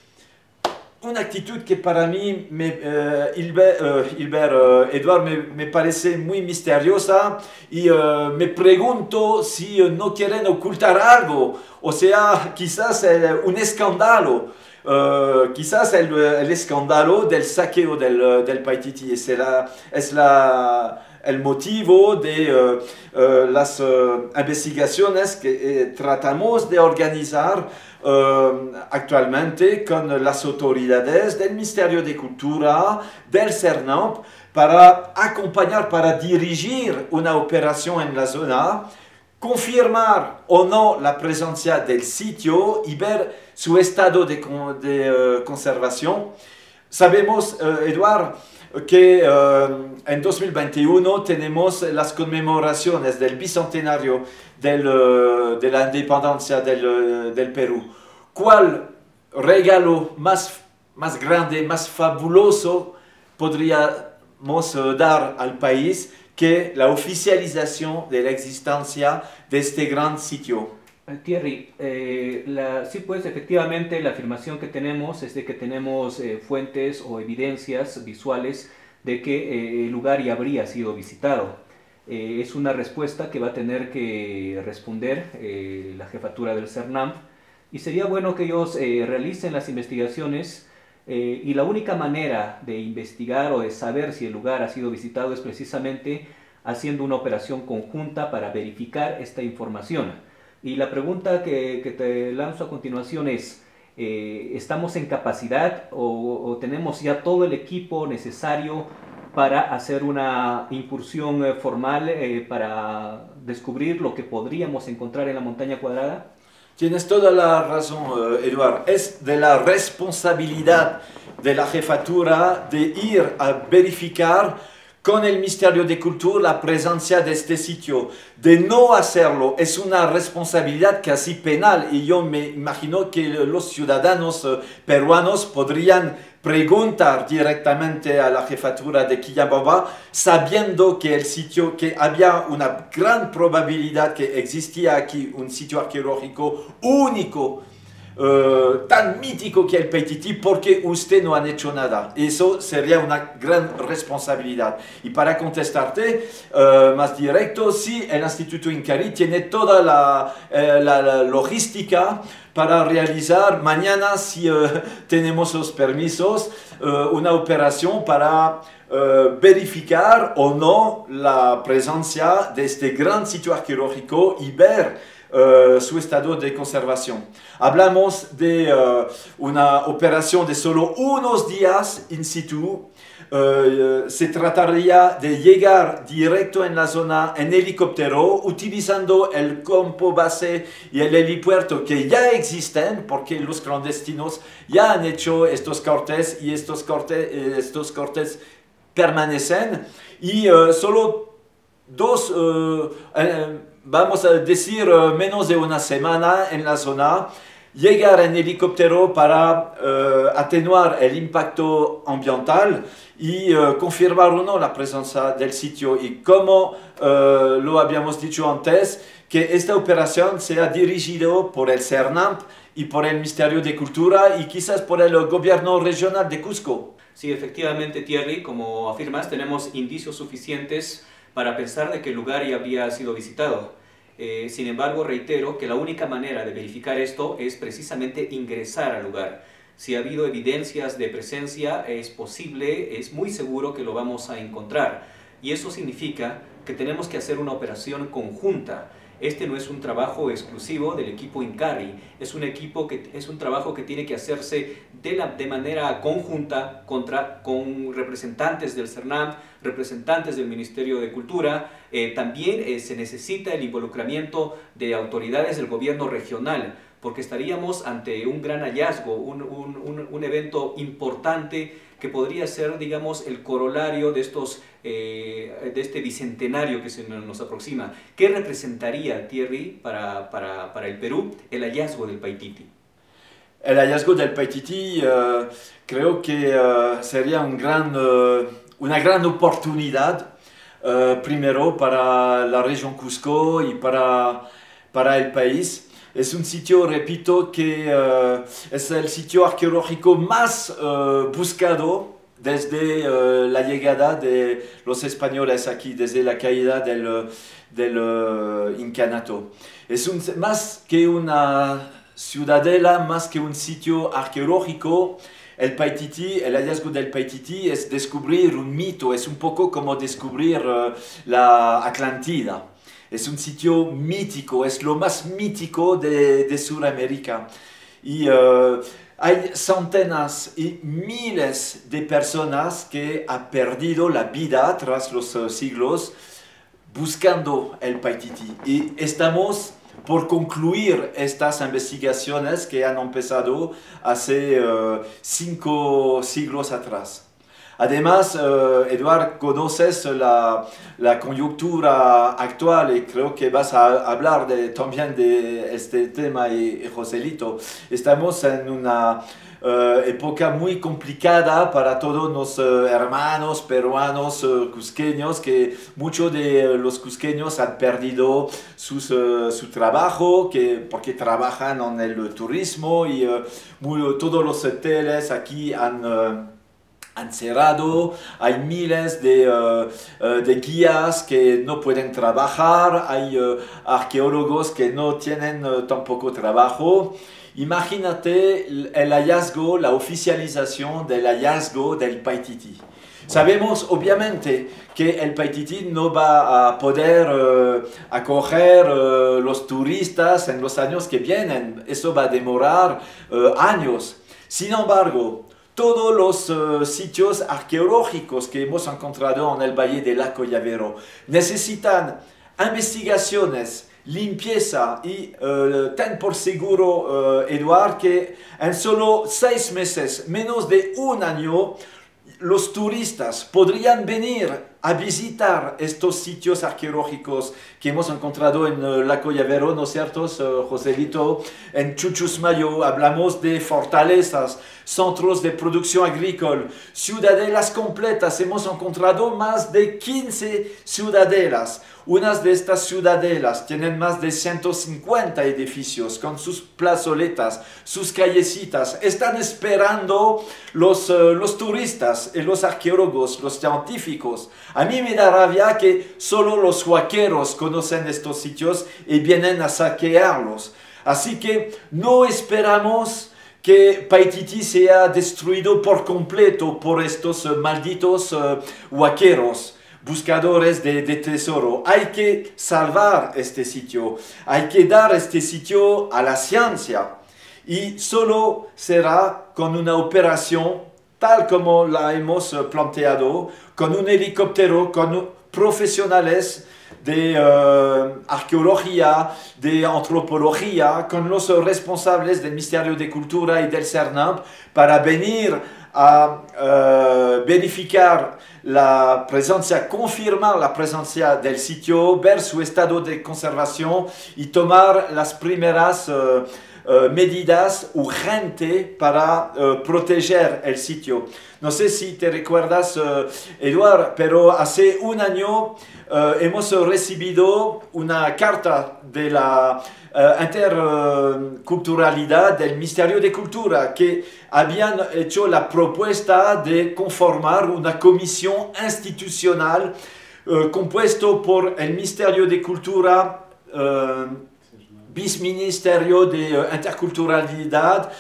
una actitud que para mí, me, uh, Hilbert, uh, Hilbert uh, Eduard, me, me parece muy misteriosa y uh, me pregunto si uh, no quieren ocultar algo, o sea, quizás uh, un escándalo. uh, quizás el, el escándalo del saqueo del, del Paititi. Es, la, es la, el motivo de uh, uh, las uh, investigaciones que eh, tratamos de organizar uh, actualmente con las autoridades del Ministerio de Cultura, del CERNAMP, para acompañar, para dirigir una operación en la zona, confirmar o no la presencia del sitio y ver su estado de, de uh, conservación. Sabemos, uh, Eduard, que uh, en dos mil veintiuno tenemos las conmemoraciones del bicentenario del, uh, de la independencia del, uh, del Perú. ¿Cuál regalo más, más grande, más fabuloso podríamos uh, dar al país que la oficialización de la existencia de este gran sitio? Thierry, eh, la, sí, pues efectivamente la afirmación que tenemos es de que tenemos eh, fuentes o evidencias visuales de que eh, el lugar ya habría sido visitado. Eh, es una respuesta que va a tener que responder eh, la jefatura del CERNAMP, y sería bueno que ellos eh, realicen las investigaciones, eh, y la única manera de investigar o de saber si el lugar ha sido visitado es precisamente haciendo una operación conjunta para verificar esta información. Y la pregunta que, que te lanzo a continuación es, eh, ¿estamos en capacidad o, o tenemos ya todo el equipo necesario para hacer una incursión eh, formal eh, para descubrir lo que podríamos encontrar en la Montaña Cuadrada? Tienes toda la razón, Eduard. Es de la responsabilidad de la jefatura de ir a verificar con el Ministerio de Cultura la presencia de este sitio. De no hacerlo es una responsabilidad casi penal, y yo me imagino que los ciudadanos peruanos podrían preguntar directamente a la jefatura de Quillabamba, sabiendo que el sitio, que había una gran probabilidad que existía aquí un sitio arqueológico único, Uh, tan mítico que el Paititi, porque usted no han hecho nada. Eso sería una gran responsabilidad. Y para contestarte uh, más directo, sí, el Instituto Incari tiene toda la, uh, la, la logística para realizar mañana, si uh, tenemos los permisos, uh, una operación para uh, verificar o no la presencia de este gran sitio arqueológico y ver Uh, su estado de conservación. Hablamos de uh, una operación de solo unos días in situ. Uh, se trataría de llegar directo en la zona en helicóptero, utilizando el campo base y el helipuerto que ya existen, porque los clandestinos ya han hecho estos cortes y estos cortes, estos cortes permanecen. Y uh, solo dos... Uh, uh, vamos a decir, uh, menos de una semana en la zona, llegar en helicóptero para uh, atenuar el impacto ambiental y uh, confirmar o no la presencia del sitio. Y como uh, lo habíamos dicho antes, que esta operación sea dirigida por el CERNAMP y por el Ministerio de Cultura y quizás por el gobierno regional de Cusco. Sí, efectivamente, Thierry, como afirmas, tenemos indicios suficientes para pensar de que el lugar ya había sido visitado. Eh, sin embargo, reitero que la única manera de verificar esto es precisamente ingresar al lugar. Si ha habido evidencias de presencia, es posible, es muy seguro que lo vamos a encontrar. Y eso significa que tenemos que hacer una operación conjunta. Este no es un trabajo exclusivo del equipo Incari, es un, equipo que, es un trabajo que tiene que hacerse de, la, de manera conjunta contra, con representantes del CERNAMP, representantes del Ministerio de Cultura. Eh, también eh, se necesita el involucramiento de autoridades del gobierno regional, porque estaríamos ante un gran hallazgo, un, un, un, un evento importante que podría ser, digamos, el corolario de, estos, eh, de este bicentenario que se nos aproxima. ¿Qué representaría, Thierry, para, para, para el Perú el hallazgo del Paititi? El hallazgo del Paititi uh, creo que uh, sería un gran, uh, una gran oportunidad, uh, primero para la región Cusco y para, para el país. Es un sitio, repito, que uh, es el sitio arqueológico más uh, buscado desde uh, la llegada de los españoles aquí, desde la caída del, del uh, incanato. Es un, más que una ciudadela más que un sitio arqueológico. El Paititi, el hallazgo del Paititi es descubrir un mito, es un poco como descubrir uh, la Atlántida. Es un sitio mítico, es lo más mítico de, de Sudamérica. Y uh, hay centenas y miles de personas que han perdido la vida tras los uh, siglos buscando el Paititi. Y estamos por concluir estas investigaciones que han empezado hace uh, cinco siglos atrás. Además, uh, Eduard, conoces la, la coyuntura actual y creo que vas a hablar de, también de este tema, y, y Joselito. Estamos en una uh, época muy complicada para todos los uh, hermanos peruanos uh, cusqueños, que muchos de los cusqueños han perdido sus, uh, su trabajo que, porque trabajan en el turismo y uh, muy, todos los hoteles aquí han... Uh, han cerrado, hay miles de, uh, uh, de guías que no pueden trabajar, hay uh, arqueólogos que no tienen uh, tampoco trabajo. Imagínate el, el hallazgo, la oficialización del hallazgo del Paititi. Sabemos obviamente que el Paititi no va a poder uh, acoger uh, los turistas en los años que vienen, eso va a demorar uh, años. Sin embargo, todos los uh, sitios arqueológicos que hemos encontrado en el Valle del Lago Llavero necesitan investigaciones, limpieza y uh, ten por seguro, uh, Eduard, que en solo seis meses, menos de un año, los turistas podrían venir a visitar estos sitios arqueológicos que hemos encontrado en el Lago Llavero, ¿no es cierto, uh, Joselito? En Chuchusmayo hablamos de fortalezas, centros de producción agrícola, ciudadelas completas. Hemos encontrado más de quince ciudadelas. Unas de estas ciudadelas tienen más de ciento cincuenta edificios con sus plazoletas, sus callecitas. Están esperando los, uh, los turistas y los arqueólogos, los científicos. A mí me da rabia que solo los huaqueros conocen estos sitios y vienen a saquearlos. Así que no esperamos que Paititi sea destruido por completo por estos uh, malditos uh, huaqueros, buscadores de, de tesoro. Hay que salvar este sitio, hay que dar este sitio a la ciencia, y solo será con una operación tal como la hemos uh, planteado, con un helicóptero, con profesionales de uh, arqueología, de antropología, con los responsables del Ministerio de Cultura y del CERNAP, para venir a uh, verificar la presencia, confirmar la presencia del sitio, ver su estado de conservación y tomar las primeras uh, uh, medidas urgentes para uh, proteger el sitio. No sé si te recuerdas, uh, Eduard, pero hace un año uh, hemos recibido una carta de la Uh, interculturalidad uh, del Ministerio de Cultura, que habían hecho la propuesta de conformar una comisión institucional uh, compuesto por el Ministerio de Cultura, uh, Viceministerio de uh, Interculturalidad,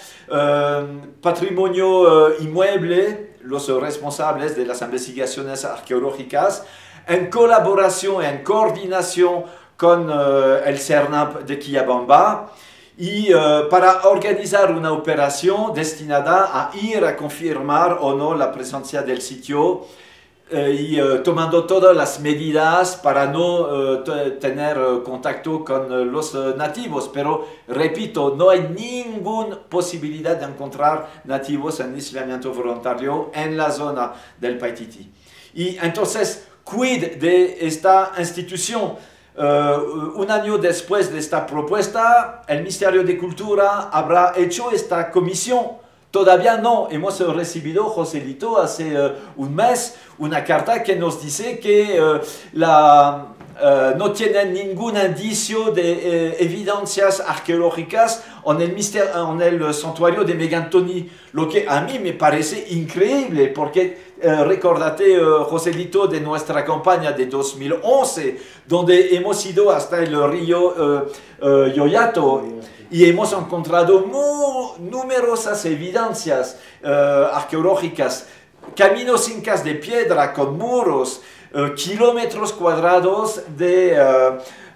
uh, Patrimonio uh, Inmueble, los responsables de las investigaciones arqueológicas, en colaboración, en coordinación con uh, el CERNAP de Quillabamba, y uh, para organizar una operación destinada a ir a confirmar o no la presencia del sitio, uh, y uh, tomando todas las medidas para no uh, tener uh, contacto con uh, los uh, nativos. Pero repito, no hay ninguna posibilidad de encontrar nativos en aislamiento voluntario en la zona del Paititi. Y entonces, quid de esta institución. Uh, un año después de esta propuesta, el Ministerio de Cultura habrá hecho esta comisión. Todavía no. Hemos recibido, Joselito, hace uh, un mes, una carta que nos dice que uh, la, uh, no tienen ningún indicio de uh, evidencias arqueológicas en el, mister, en el santuario de Megantoni, lo que a mí me parece increíble, porque Uh, recordate, uh, Joselito, de nuestra campaña de dos mil once, donde hemos ido hasta el río uh, uh, Yoyato, y hemos encontrado muy, numerosas evidencias uh, arqueológicas, caminos incas de piedra con muros, uh, kilómetros cuadrados de, uh,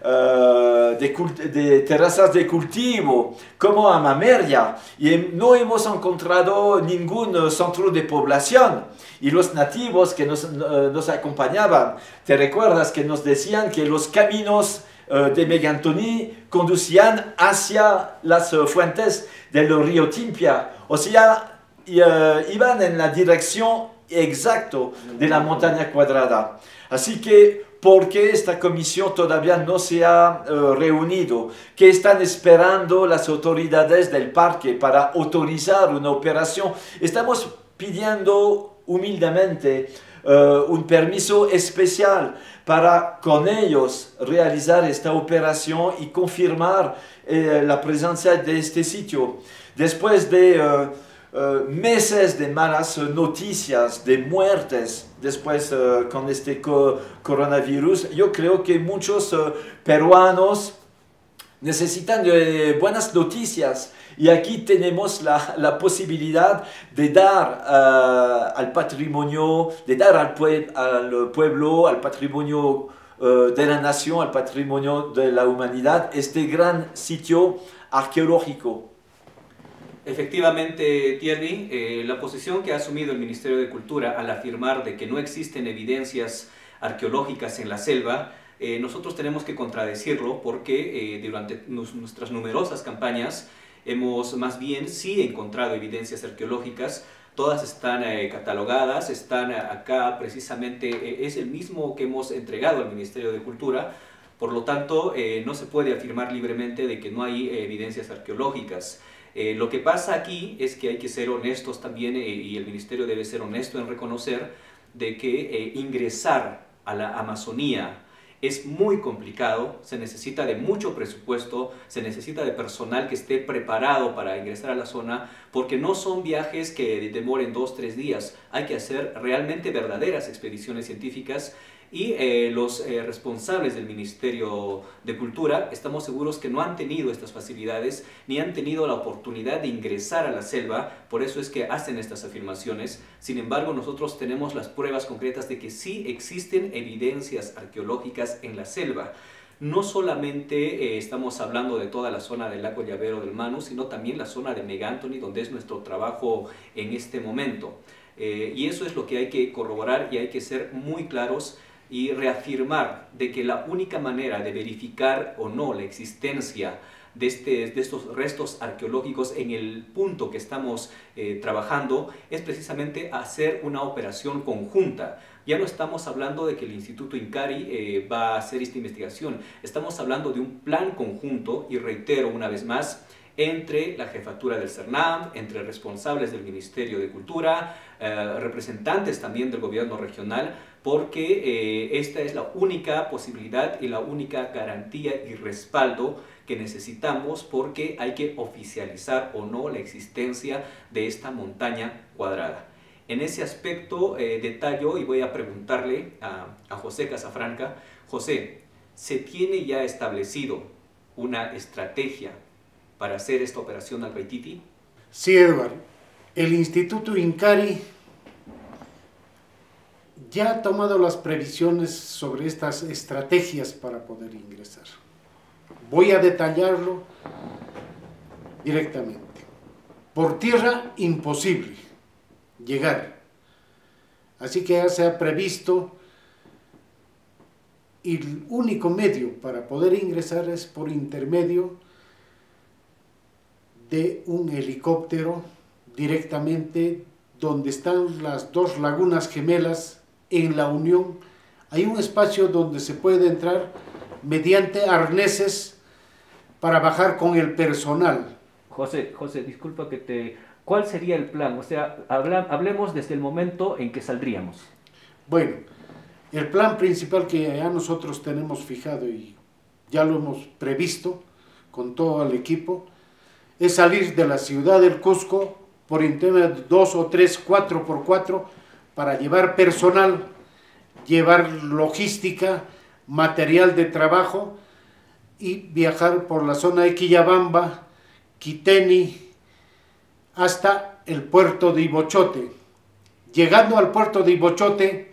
uh, de, de terrazas de cultivo, como Amameria, y no hemos encontrado ningún centro de población. Y los nativos que nos, uh, nos acompañaban, ¿te recuerdas que nos decían que los caminos uh, de Megantoni conducían hacia las uh, fuentes del río Timpia? O sea, y, uh, iban en la dirección exacta de la montaña cuadrada. Así que, ¿por qué esta comisión todavía no se ha uh, reunido? ¿Qué están esperando las autoridades del parque para autorizar una operación? Estamos pidiendo humildemente uh, un permiso especial para con ellos realizar esta operación y confirmar eh, la presencia de este sitio. Después de uh, uh, meses de malas noticias, de muertes, después uh, con este co coronavirus, yo creo que muchos uh, peruanos necesitan de buenas noticias. Y aquí tenemos la, la posibilidad de dar uh, al patrimonio, de dar al, pue al pueblo, al patrimonio uh, de la nación, al patrimonio de la humanidad, este gran sitio arqueológico. Efectivamente, Thierry, eh, la posición que ha asumido el Ministerio de Cultura al afirmar de que no existen evidencias arqueológicas en la selva, eh, nosotros tenemos que contradecirlo porque eh, durante nuestras numerosas campañas hemos más bien sí encontrado evidencias arqueológicas, todas están eh, catalogadas, están acá precisamente, eh, es el mismo que hemos entregado al Ministerio de Cultura, por lo tanto eh, no se puede afirmar libremente de que no hay eh, evidencias arqueológicas. Eh, lo que pasa aquí es que hay que ser honestos también eh, y el Ministerio debe ser honesto en reconocer de que eh, ingresar a la Amazonía es muy complicado, se necesita de mucho presupuesto, se necesita de personal que esté preparado para ingresar a la zona, porque no son viajes que demoren dos, tres días, hay que hacer realmente verdaderas expediciones científicas y eh, los eh, responsables del Ministerio de Cultura estamos seguros que no han tenido estas facilidades ni han tenido la oportunidad de ingresar a la selva, por eso es que hacen estas afirmaciones. Sin embargo, nosotros tenemos las pruebas concretas de que sí existen evidencias arqueológicas en la selva. No solamente eh, estamos hablando de toda la zona del lago Llavero del Manu, sino también la zona de Megantoni, donde es nuestro trabajo en este momento. Eh, y eso es lo que hay que corroborar y hay que ser muy claros y reafirmar de que la única manera de verificar o no la existencia de, este, de estos restos arqueológicos en el punto que estamos eh, trabajando es precisamente hacer una operación conjunta. Ya no estamos hablando de que el Instituto Incari eh, va a hacer esta investigación, estamos hablando de un plan conjunto y reitero una vez más, entre la jefatura del CERNAM, entre responsables del Ministerio de Cultura, eh, representantes también del gobierno regional, porque eh, esta es la única posibilidad y la única garantía y respaldo que necesitamos, porque hay que oficializar o no la existencia de esta montaña cuadrada. En ese aspecto eh, detallo y voy a preguntarle a, a José Casafranca. José, ¿se tiene ya establecido una estrategia para hacer esta operación al Paititi? Sí, Edward. El Instituto Incari ya ha tomado las previsiones sobre estas estrategias para poder ingresar. Voy a detallarlo directamente. Por tierra, imposible llegar. Así que ya se ha previsto y el único medio para poder ingresar es por intermedio de un helicóptero directamente donde están las dos lagunas gemelas en la unión. Hay un espacio donde se puede entrar mediante arneses para bajar con el personal. José, José, disculpa que te... ¿Cuál sería el plan? O sea, habla, hablemos desde el momento en que saldríamos. Bueno, el plan principal que ya nosotros tenemos fijado y ya lo hemos previsto con todo el equipo es salir de la ciudad del Cusco por internet de dos o tres, cuatro por cuatro para llevar personal, llevar logística, material de trabajo y viajar por la zona de Quillabamba Quiteni, hasta el puerto de Ibochote. Llegando al puerto de Ibochote,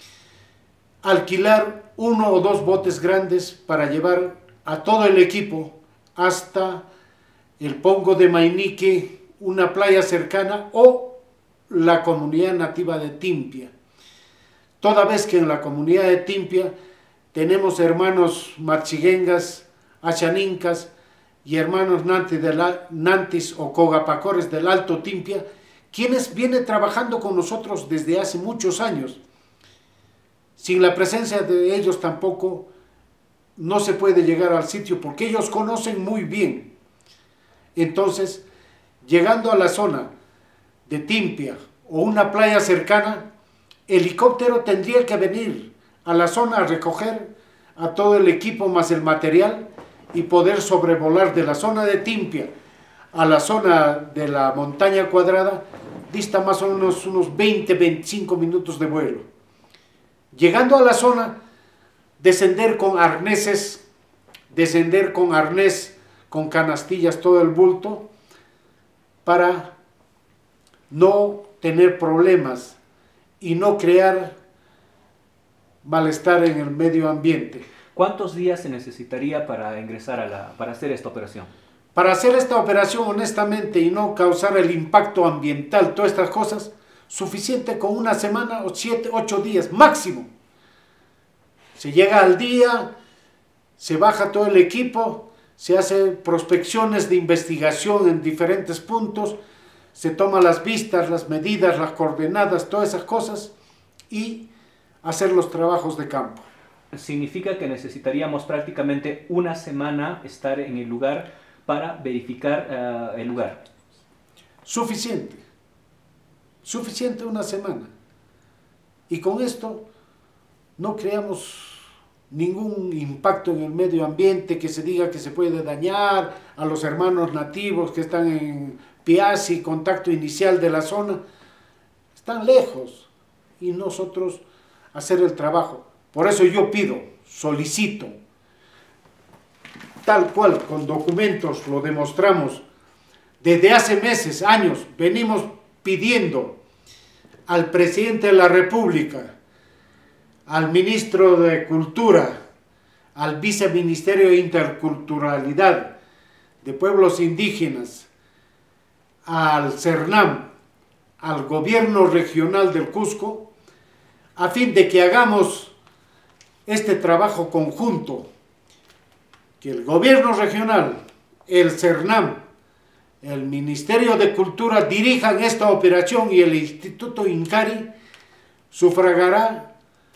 alquilar uno o dos botes grandes para llevar a todo el equipo hasta el Pongo de Mainique, una playa cercana, o la comunidad nativa de Timpia. Toda vez que en la comunidad de Timpia tenemos hermanos marchiguengas, achanincas y hermanos nantis, de la, nantis o cogapacores del Alto Timpia, quienes vienen trabajando con nosotros desde hace muchos años. Sin la presencia de ellos tampoco no se puede llegar al sitio, porque ellos conocen muy bien. Entonces, llegando a la zona de Timpia o una playa cercana, helicóptero tendría que venir a la zona a recoger a todo el equipo más el material y poder sobrevolar de la zona de Timpia a la zona de la montaña cuadrada. Dista más o menos unos veinte a veinticinco minutos de vuelo. Llegando a la zona, descender con arneses, descender con arnés, con canastillas, todo el bulto, para no tener problemas y no crear malestar en el medio ambiente. ¿Cuántos días se necesitaría para ingresar a la, para hacer esta operación? Para hacer esta operación honestamente y no causar el impacto ambiental, todas estas cosas, suficiente con una semana o siete, ocho días máximo. Se llega al día, se baja todo el equipo, se hace prospecciones de investigación en diferentes puntos, se toman las vistas, las medidas, las coordenadas, todas esas cosas, y hacer los trabajos de campo. Significa que necesitaríamos prácticamente una semana estar en el lugar para verificar uh, el lugar. Suficiente, suficiente una semana. Y con esto no creamos ningún impacto en el medio ambiente, que se diga que se puede dañar a los hermanos nativos que están en Piazzi, contacto inicial de la zona. Están lejos y nosotros hacer el trabajo. Por eso yo pido, solicito, tal cual, con documentos lo demostramos, desde hace meses, años, venimos pidiendo al presidente de la República, al ministro de Cultura, al viceministerio de Interculturalidad de Pueblos Indígenas, al CERNAM, al gobierno regional del Cusco, a fin de que hagamos este trabajo conjunto, que el gobierno regional, el CERNAM, el Ministerio de Cultura dirijan esta operación y el Instituto Incari sufragará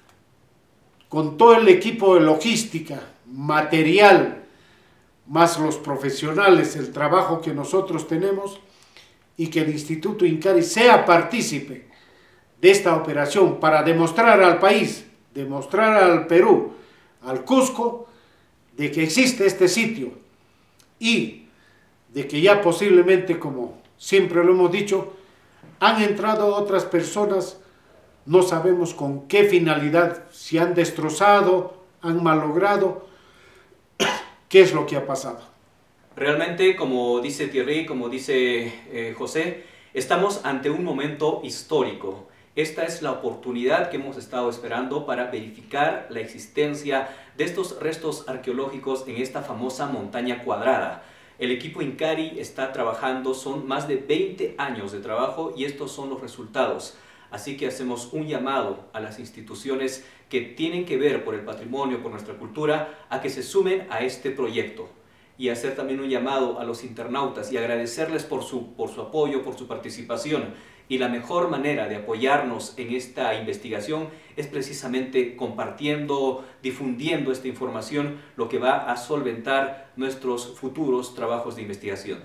con todo el equipo de logística, material, más los profesionales, el trabajo que nosotros tenemos, y que el Instituto Incari sea partícipe de esta operación para demostrar al país, demostrar al Perú, al Cusco, de que existe este sitio y de que ya posiblemente, como siempre lo hemos dicho, han entrado otras personas, no sabemos con qué finalidad, si han destrozado, han malogrado, qué es lo que ha pasado. Realmente, como dice Thierry, como dice eh, José, estamos ante un momento histórico. Esta es la oportunidad que hemos estado esperando para verificar la existencia de estos restos arqueológicos en esta famosa montaña cuadrada. El equipo Incari está trabajando, son más de veinte años de trabajo y estos son los resultados. Así que hacemos un llamado a las instituciones que tienen que ver por el patrimonio, por nuestra cultura, a que se sumen a este proyecto. Y hacer también un llamado a los internautas y agradecerles por su, por su apoyo, por su participación. Y la mejor manera de apoyarnos en esta investigación es precisamente compartiendo, difundiendo esta información, lo que va a solventar nuestros futuros trabajos de investigación.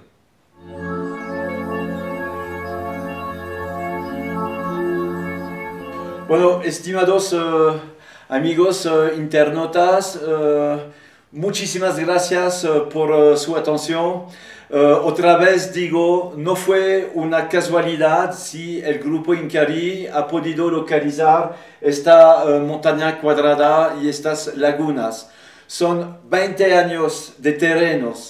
Bueno, estimados uh, amigos uh, internautas, uh, muchísimas gracias uh, por uh, su atención. Uh, otra vez digo, no fue una casualidad si el grupo Incari ha podido localizar esta uh, montaña cuadrada y estas lagunas. Son veinte años de terrenos,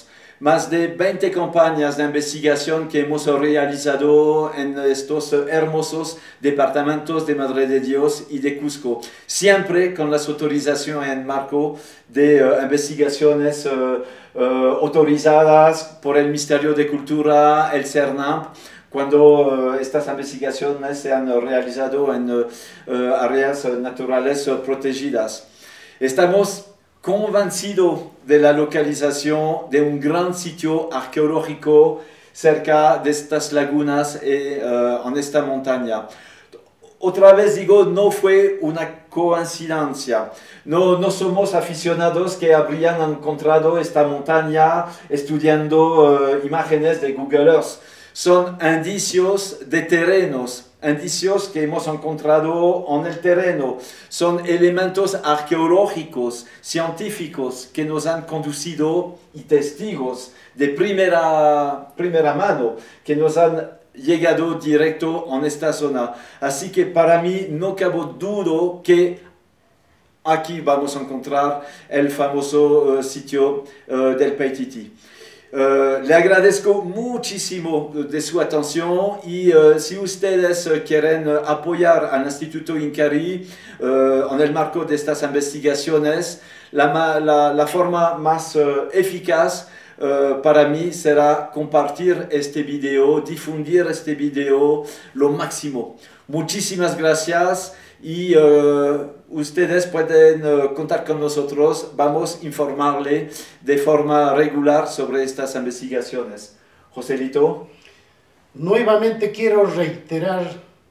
más de veinte campañas de investigación que hemos realizado en estos hermosos departamentos de Madre de Dios y de Cusco, siempre con las autorizaciones en marco de uh, investigaciones uh, uh, autorizadas por el Ministerio de Cultura, el CERNAMP, cuando uh, estas investigaciones se han realizado en uh, uh, áreas naturales uh, protegidas. Estamos convencidos de la localización de un gran sitio arqueológico cerca de estas lagunas y uh, en esta montaña. Otra vez digo, no fue una coincidencia. No, no somos aficionados que habrían encontrado esta montaña estudiando uh, imágenes de Google Earth. Son indicios de terrenos, indicios que hemos encontrado en el terreno. Son elementos arqueológicos, científicos que nos han conducido y testigos de primera, primera mano que nos han llegado directo en esta zona. Así que para mí no cabe duda que aquí vamos a encontrar el famoso uh, sitio uh, del Paititi. Uh, le agradezco muchísimo de su atención y uh, si ustedes uh, quieren uh, apoyar al Instituto INCARI uh, en el marco de estas investigaciones, la, la, la forma más uh, eficaz uh, para mí será compartir este video, difundir este video lo máximo. Muchísimas gracias y uh, ustedes pueden uh, contar con nosotros, vamos a informarle de forma regular sobre estas investigaciones. Joselito. Nuevamente quiero reiterar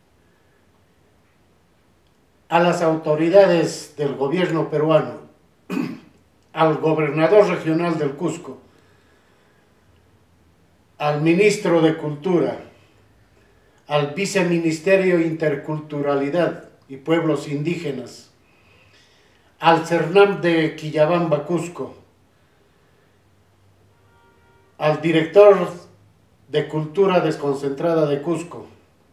a las autoridades del gobierno peruano, al gobernador regional del Cusco, al ministro de Cultura, al viceministerio de Interculturalidad y Pueblos Indígenas, al CERNAMP de Quillabamba, Cusco, al director de Cultura Desconcentrada de Cusco,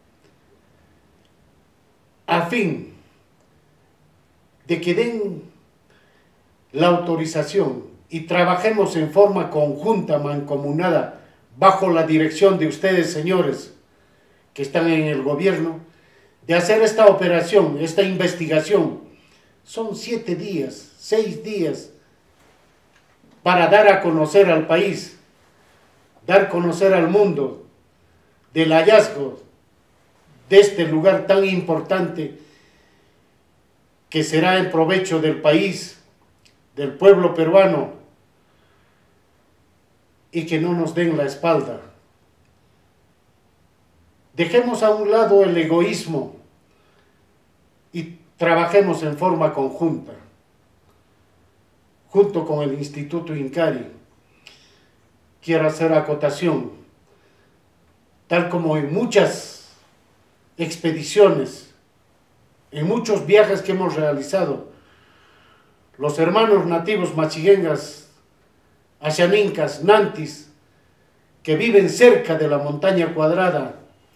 a fin de que den la autorización y trabajemos en forma conjunta, mancomunada, bajo la dirección de ustedes, señores, que están en el gobierno, de hacer esta operación, esta investigación. Son siete días, seis días, para dar a conocer al país, dar a conocer al mundo del hallazgo de este lugar tan importante que será en provecho del país, del pueblo peruano, y que no nos den la espalda. Dejemos a un lado el egoísmo y trabajemos en forma conjunta, junto con el Instituto INCARI. Quiero hacer acotación, tal como en muchas expediciones, en muchos viajes que hemos realizado, los hermanos nativos machiguengas, axanincas, nantis, que viven cerca de la montaña cuadrada,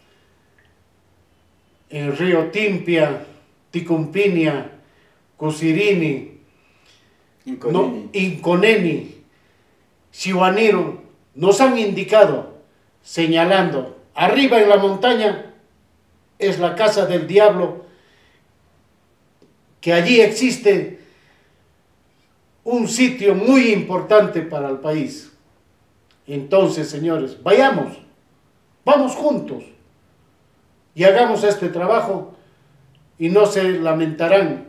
en el río Timpia, Ticumpinia, Cusirini, Inconeni, no, Inconeni, Sihuaniro, nos han indicado, señalando, arriba en la montaña es la casa del diablo, que allí existe un sitio muy importante para el país. Entonces, señores, vayamos, vamos juntos y hagamos este trabajo y no se lamentarán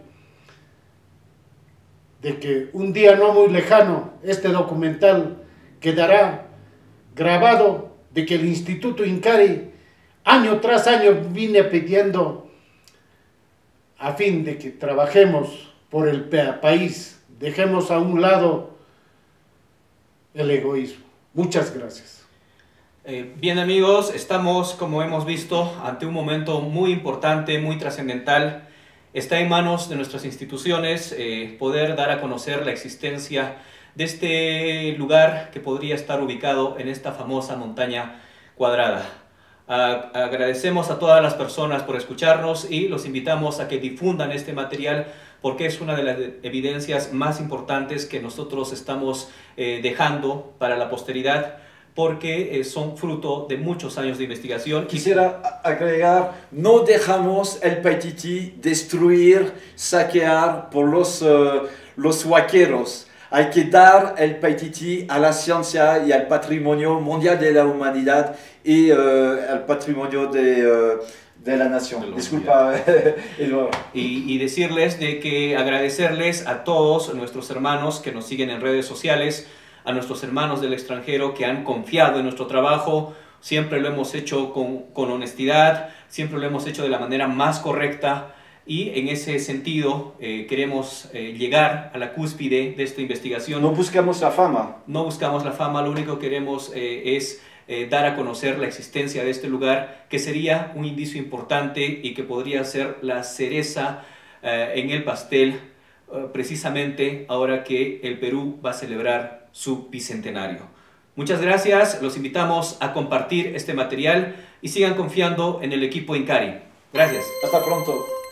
de que un día no muy lejano este documental quedará grabado de que el Instituto INCARI año tras año viene pidiendo a fin de que trabajemos por el país, dejemos a un lado el egoísmo. Muchas gracias. Eh, bien amigos, estamos, como hemos visto, ante un momento muy importante, muy trascendental. Está en manos de nuestras instituciones eh, poder dar a conocer la existencia de este lugar que podría estar ubicado en esta famosa montaña cuadrada. A- agradecemos a todas las personas por escucharnos y los invitamos a que difundan este material porque es una de las evidencias más importantes que nosotros estamos eh, dejando para la posteridad, porque eh, son fruto de muchos años de investigación. Quisiera agregar, no dejamos el Paititi destruir, saquear por los, uh, los huaqueros. Hay que dar el Paititi a la ciencia y al patrimonio mundial de la humanidad y uh, al patrimonio de, uh, de la nación. De la Disculpa, Eduardo. Y, y decirles de que agradecerles a todos nuestros hermanos que nos siguen en redes sociales, a nuestros hermanos del extranjero que han confiado en nuestro trabajo. Siempre lo hemos hecho con, con honestidad, siempre lo hemos hecho de la manera más correcta, y en ese sentido eh, queremos eh, llegar a la cúspide de esta investigación. No buscamos la fama. No buscamos la fama, lo único que queremos eh, es eh, dar a conocer la existencia de este lugar, que sería un indicio importante y que podría ser la cereza eh, en el pastel, eh, precisamente ahora que el Perú va a celebrar su bicentenario. Muchas gracias, los invitamos a compartir este material y sigan confiando en el equipo INCARI. Gracias. Hasta pronto.